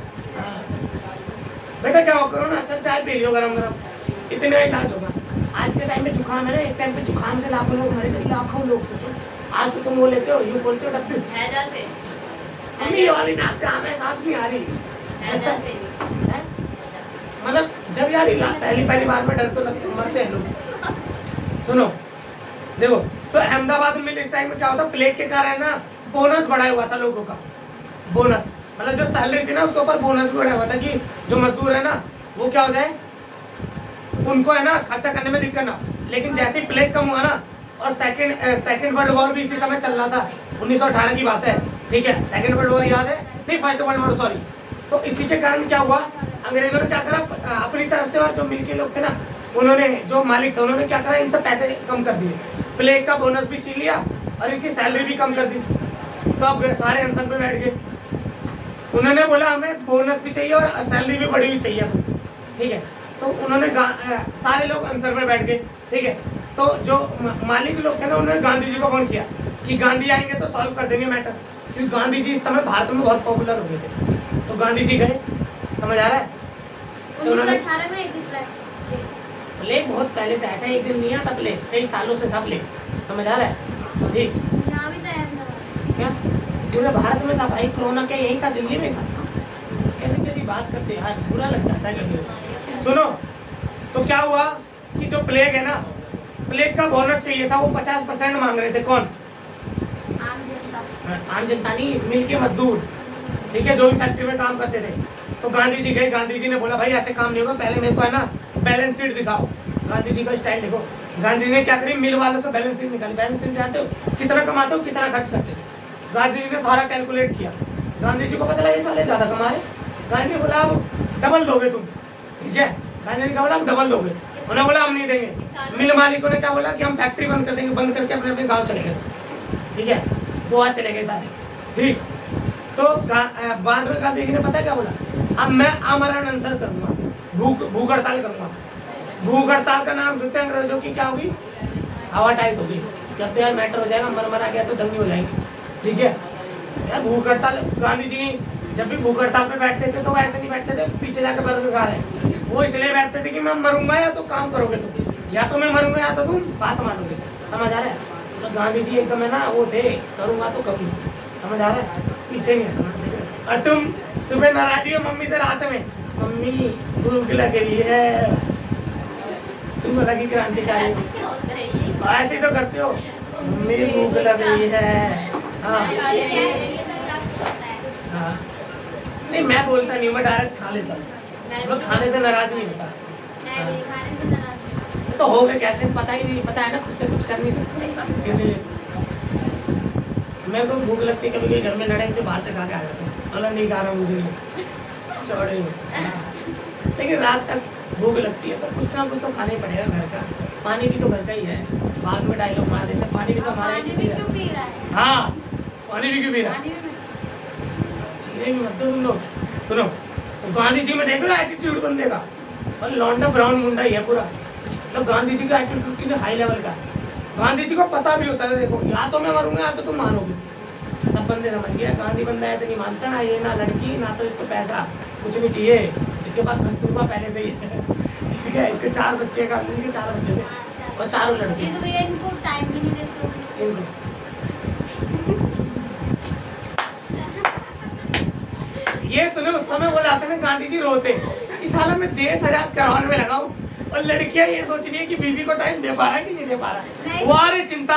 बेटा क्या हो कोरोना, चल चाय पी लियो गरम गरम, इतने इलाज होगा। आज के टाइम में जुकाम है ना, एक टाइम पे जुकाम से लाखों लोग मरे थे, लाखों लोग। सोचो आज तो तुम वो लेते हो, यूँ बोलते हो डब्बी मम्मी वाली नाक जाम है, सांस नहीं आ रही, मतलब जब यार पहली बार में डर तो लगते, मरते हैं लोग। सुनो देखो, तो अहमदाबाद में इस टाइम में क्या होता, प्लेग के कारण ना बोनस बढ़ाया हुआ था लोगों का, बोनस मतलब जो सैलरी थी ना उसके ऊपर बोनस भी बढ़ाया हुआ था, कि जो मजदूर है ना वो क्या हो जाए, उनको है ना खर्चा करने में दिक्कत ना। लेकिन जैसे ही प्लेग कम हुआ ना, और सेकंड वर्ल्ड वॉर भी इसी समय चल रहा था, 1918 की बात है, ठीक है, सेकंड वर्ल्ड वॉर याद है, नहीं फर्स्ट वर्ल्ड वॉर सॉरी। तो इसी के कारण क्या हुआ, अंग्रेजों ने क्या करा अपनी तरफ से, और जो मिल के लोग थे ना, उन्होंने जो मालिक थे उन्होंने क्या करा, इनसे पैसे कम कर दिए, प्लेग का बोनस भी छीन लिया और इनकी सैलरी भी कम कर दी। तो अब सारे अनशन पे बैठ गए, उन्होंने बोला हमें बोनस भी चाहिए और सैलरी भी बढ़ी हुई चाहिए, ठीक है। तो उन्होंने सारे लोग अनशन पे बैठ गए, ठीक है। तो जो मालिक लोग थे ना, उन्होंने गांधी जी को फोन किया कि गांधी आएंगे तो सॉल्व कर देंगे मैटर, क्योंकि गांधी जी इस समय भारत में बहुत पॉपुलर हो गए थे। तो गांधी जी गए, समझ आ रहा है, तो उन्होंने प्लेग बहुत पहले से आया था, एक दिन नहीं आता प्लेग, कई सालों से था प्लेग, समझ आ रहा है, ठीक। क्या पूरे भारत में था भाई, कोरोना क्या यही था, दिल्ली में था, कैसी कैसी बात करते यार, बुरा लग जाता है कभी। सुनो तो क्या हुआ कि जो प्लेग है ना, प्लेग का बोनस चाहिए था, वो 50% मांग रहे थे, कौन, आम जनता नहीं, मिल के मजदूर, ठीक है, जो भी फैक्ट्री में काम करते थे। तो गांधी जी गए, गांधी जी ने बोला भाई ऐसे काम नहीं होगा, पहले मेरे को है ना बैलेंस शीट दिखाओ। गांधी जी का स्टाइल देखो, गांधी जी ने क्या करी, मिल वालों से बैलेंस शीट निकाली। बैलेंस शीट जानते हो कितना कमाते हो, कितना खर्च करते हो, गांधी जी ने सारा कैलकुलेट किया। गांधी जी को पता लगा ये साले ज्यादा कमा रहे, गांधी ने बोला अब डबल दोगे तुम, ठीक है। गांधी जी का बोला हम डबल दोगे, उन्होंने बोला हम नहीं देंगे। मिल मालिकों ने क्या बोला कि हम फैक्ट्री बंद कर देंगे, बंद करके अपने अपने गाँव चले गए, ठीक है। गोवा चले गए सारे, ठीक। तो बाद में गांधी जी ने पता क्या बोला, अब मैं आमरण अनशन करूंगा, भूख हड़ताल करूंगा। भूख हड़ताल का नाम सुनते हैं अंग्रेजों की क्या होगी, हवा टाइट होगी। जब यार मैटर हो जाएगा, मर गया तो दंगी हो जाएगी, ठीक है। यार भूख हड़ताल, गांधी जी जब भी भूख हड़ताल पे बैठते थे तो ऐसे नहीं बैठते थे पीछे जाकर बर्गर खा रहे, वो इसलिए बैठते थे कि मैं मरूंगा या तो काम करोगे तुम, या तो मैं मरूंगा या तो तुम बात मानोगे। समझ आ रहा है? तो गांधी जी एकदम है ना वो थे, करूंगा तो करूंगा, समझ आ रहा है, पीछे नहीं हटना। और तुम सुबह नाराजी हो मम्मी से, रात में मम्मी भूख लग रही है, तुम लगी क्रांतिकारी, ऐसे तो करते हो, मम्मी भूख लग रही है। हाँ हाँ, नहीं मैं बोलता नहीं, मैं डायरेक्ट खा लेता हूँ, मैं खाने से नाराज नहीं होता। तो हो गए कैसे पता ही नहीं, पता है ना खुद से कुछ कर नहीं सकते, इसलिए मेरे को भूख लगती है, कभी घर में लड़ाई तो बाहर से खा के आ जाते हैं, अल्लाह नहीं खा रहा मुझे चौड़े में। लेकिन रात तक भूख लगती है तो कुछ ना कुछ तो खाना ही पड़ेगा घर का। पानी भी तो घर का ही है, बाद में डायलॉग मार देते, पानी भी तो हमारा ही पी रहा है। हाँ पानी भी क्यों पी रहा है, चीरे भी मत दो तुम लोग। सुनो तो गांधी जी में देख रहे हो एटीट्यूड बंदे का, और लौंडा ब्राउन मुंडा ही है पूरा, तो गांधी जी का एटीट्यूड की हाई लेवल का। गांधी जी को पता भी होता है, देखो या तो मैं मरूंगा या तो तुम मानोगे, सब बंदे समझ गया। गांधी बंदा ऐसे नहीं मानता, ये ना लड़की ना तो इसको पैसा कुछ नहीं चाहिए, इसके पास कस्तूरबा पहले से ही है, ठीक है। इसके 4 बच्चे, गांधी जी के 4 बच्चे थे और 4 लड़के। तो भैया इनको टाइम भी नहीं देते इनको ये तूने उस समय बोला था ना, गांधी जी रोते इस साल में देश आजाद करवाने में लगाऊं, और लड़कियां ये सोच रही है कि बीवी को टाइम दे पा रहा है कि नहीं दे पा रहा है। वाह रे चिंता,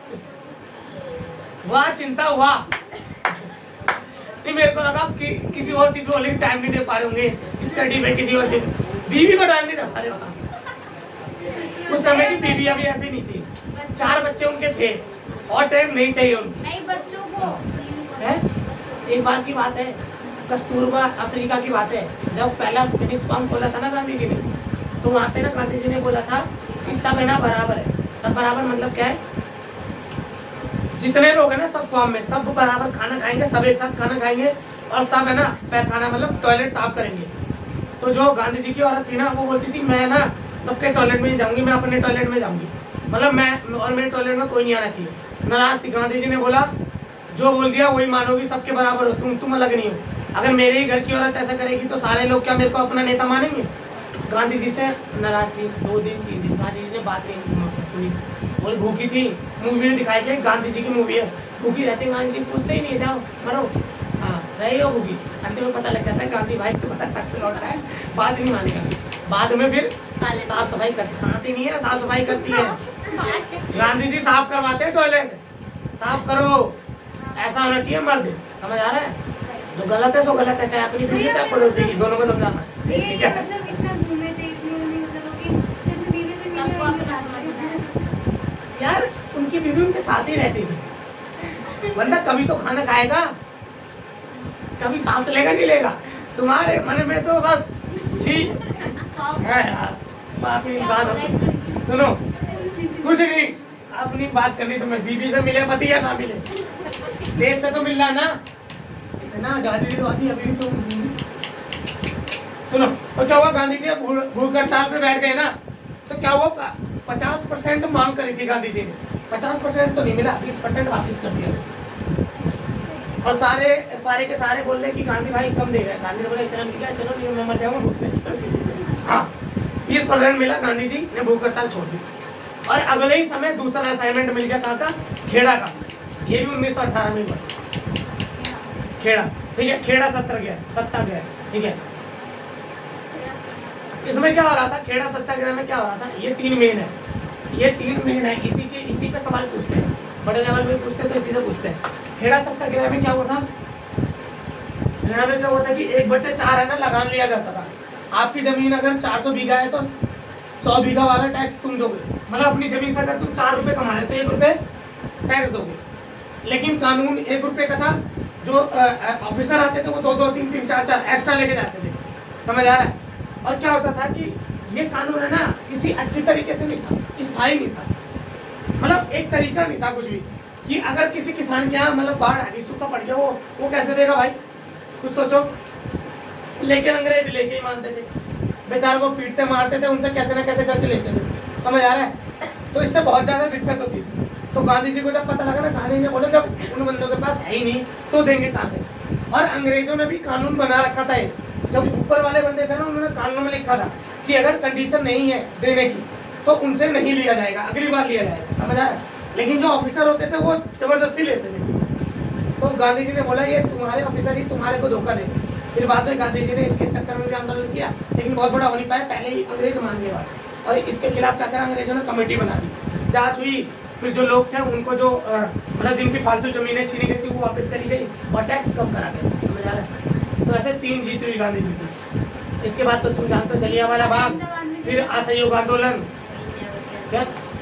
वाह चिंता, वाह। नहीं मेरे को लगा कि किसी और चीज में बोले टाइम नहीं दे पा रहे होंगे, स्टडी में किसी और चीज, बीवी को टाइम नहीं दे पा रहे। उस समय की बीवियां भी ऐसी नहीं थी, 4 बच्चे उनके थे और टाइम नहीं चाहिए उनको, नहीं बच्चों को है। एक बात की बात है, कस्तूरबा अफ्रीका की बात है, जब पहला फिनिक्स फार्म खोला था ना गांधी जी ने, तो वहाँ पे ना गांधी जी ने बोला था कि सब है ना बराबर है। सब बराबर मतलब क्या है, जितने लोग हैं ना सब फॉर्म में, सब बराबर खाना खाएंगे, सब एक साथ खाना खाएंगे, और सब है ना पैखाना मतलब टॉयलेट साफ करेंगे। तो जो गांधी जी की औरत थी ना, वो बोलती थी मैं ना सबके टॉयलेट में ही जाऊंगी, मैं अपने टॉयलेट में जाऊंगी, मतलब मैं और मेरे टॉयलेट में कोई नहीं आना चाहिए। नाराज थी, गांधी जी ने बोला जो बोल दिया वही मानोगी, सबके बराबर हो तुम अलग नहीं हो। अगर मेरे ही घर की औरत ऐसा करेगी तो सारे लोग क्या मेरे को अपना नेता मानेंगे। गांधी जी से नाराज थी, 2 दिन 3 दिन गांधी जी ने बात नहीं सुनी, बोल भूखी थी। मूवी में दिखाई गई, गांधी जी की मूवी है, भूखी रहती गांधी जी पूछते ही नहीं, जाओ मरो, हाँ रही हो भूखी। अंतिम में पता लग जाता है गांधी भाई को पता सख्त लौट रहा है, बात नहीं मानेगा। बाद में फिर साफ सफाई करती, खाती नहीं है साफ सफाई करती है। गांधी जी साफ करवाते हैं टॉयलेट, साफ करो, ऐसा होना चाहिए मर्द। समझ आ रहा है, जो गलत है सो गलत है, चाहे अपनी बीवी चाहे पड़ोसी की, दोनों को समझाना, ठीक है। यार उनकी बीवी उनके साथ ही रहती थी, बंदा कभी तो खाना खाएगा, कभी सांस लेगा नहीं लेगा। तुम्हारे मन में तो बस ठीक है यार, बाप इंसान हो। सुनो कुछ नहीं, अपनी बात करनी तो मैं बीवी से मिले पति या ना मिले, देश से तो मिल रहा ना, इतना आजादी दिलवाती अभी तो। सुनो तो क्या हुआ, गांधी जी भूख हड़ताल पे बैठ गए ना, तो क्या हुआ 50% मांग करी थी गांधी जी ने, 50% तो नहीं मिला, 20% वापिस कर दिया। और सारे के सारे बोल रहे कि गांधी भाई कम दे रहे हैं। गांधी ने बोला इतना मिल गया, चलो नहीं मैं मर जाऊंगा भूख से। हाँ 20% मिला, गांधी जी ने भूख हड़ताल छोड़ दी। और अगले ही समय दूसरा असाइनमेंट मिल गया कहाँ का, खेड़ा का, ये भी 1918 में हुआ खेड़ा, ठीक है। खेड़ा सत्याग्रह, ठीक है। इसमें क्या हो रहा था, खेड़ा सत्याग्रह में क्या हो रहा था, ये 3 मेन है, ये 3 मेन है, इसी पे सवाल पूछते हैं, बड़े लेवल पे पूछते हैं तो इसी से पूछते हैं। खेड़ा सत्याग्रह में क्या हुआ था, खेड़ा में क्या हुआ था कि 1/4 है ना लगान लिया जाता था। आपकी जमीन अगर 400 बीघा है तो 100 बीघा वाला टैक्स तुम दोगे, मतलब अपनी जमीन से अगर तुम 4 रुपए कमा रहे तो 1 रुपए टैक्स दोगे। लेकिन कानून 1 रुपए का था, जो ऑफिसर आते थे वो 2-2, 3-3, 4-4 एक्स्ट्रा लेके जाते थे, समझ आ रहा है। और क्या होता था कि ये कानून है ना किसी अच्छी तरीके से नहीं था, स्थायी नहीं था, मतलब एक तरीका नहीं था कुछ भी कि अगर किसी किसान के यहाँ मतलब बाढ़ आ गई, सूखा पड़ गया, वो कैसे देगा भाई, कुछ सोचो। लेकिन अंग्रेज लेके ही मानते थे, बेचारों को पीटते मारते थे, उनसे कैसे ना कैसे करके लेते थे, समझ आ रहा है। तो इससे बहुत ज़्यादा दिक्कत होती थी। तो गांधी जी को जब पता लगा ना, गांधी जी ने बोला जब उन बंदों के पास है ही नहीं तो देंगे कहाँ से। और अंग्रेजों ने भी कानून बना रखा था, जब ऊपर वाले बंदे थे ना उन्होंने कानून में लिखा था कि अगर कंडीशन नहीं है देने की तो उनसे नहीं लिया जाएगा, अगली बार लिया जाएगा, समझ आ रहा है। लेकिन जो ऑफिसर होते थे वो जबरदस्ती लेते थे। तो गांधी जी ने बोला ये तुम्हारे ऑफिसर ही तुम्हारे को धोखा देंगे। फिर बाद में गांधी जी ने इसके चक्कर में भी आंदोलन किया, लेकिन बहुत बड़ा हो नहीं पाया, पहले ही अंग्रेज मान गए बात। और इसके खिलाफ क्या करा अंग्रेजों ने, कमेटी बना दी, जांच हुई, फिर जो लोग थे उनको जो मतलब जिनकी फालतू जमीनें छीनी गई थी वो वापस करी गई और टैक्स कम करा गया, समझ आ रहा है। तो ऐसे 3 जीत हुई गांधी जी की। इसके बाद तो तुम जानते हो जलियांवाला बाग, फिर असहयोग आंदोलन, क्या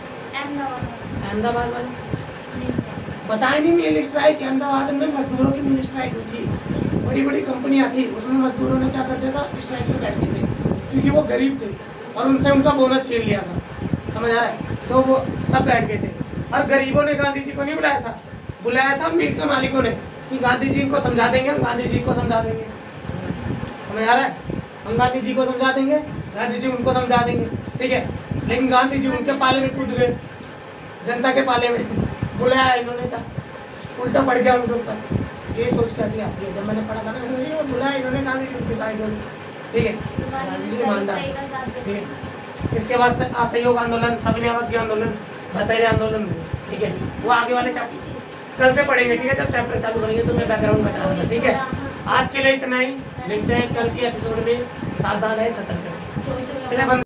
अहमदाबाद वाले बताए नहीं, मिल स्ट्राइक अहमदाबाद में मजदूरों की मिल स्ट्राइक हुई थी, बड़ी बड़ी कंपनियां थी, उसमें मजदूरों ने क्या कर दिया था, स्ट्राइक में बैठ गए थे क्योंकि वो गरीब थे और उनसे उनका बोनस छीन लिया था, समझ आ रहा है। तो वो सब बैठ गए थे और गरीबों ने गांधी जी को नहीं बुलाया था मिल के मालिकों ने कि गांधी जी को समझा देंगे, हम गांधी जी को समझा देंगे, समझ आ रहा है, हम गांधी जी को समझा देंगे, गांधी जी उनको समझा देंगे, ठीक है। लेकिन गांधी जी उनके पाले में कूद गए, जनता के पाले में बुलाया इन्होंने था, उल्टा पड़ गया उनके ऊपर। ये सोच कैसी आती है, जब मैंने पढ़ा था ना ये बुलाया इन्होंने गांधी जी उनके साइड में, ठीक है, गांधी जी मानता, ठीक है। इसके बाद से असहयोग आंदोलन, सविनय अवज्ञा आंदोलन, भतेरे आंदोलन, ठीक है, वो आगे वाले चैप्टर कल से पढ़ेंगे, ठीक है। जब चैप्टर चालू करेंगे तो मैं बैकग्राउंड बता दूंगा, ठीक है। आज के लिए इतना ही, मिलते हैं कल के एपिसोड में, सावधान है, सतर्क है।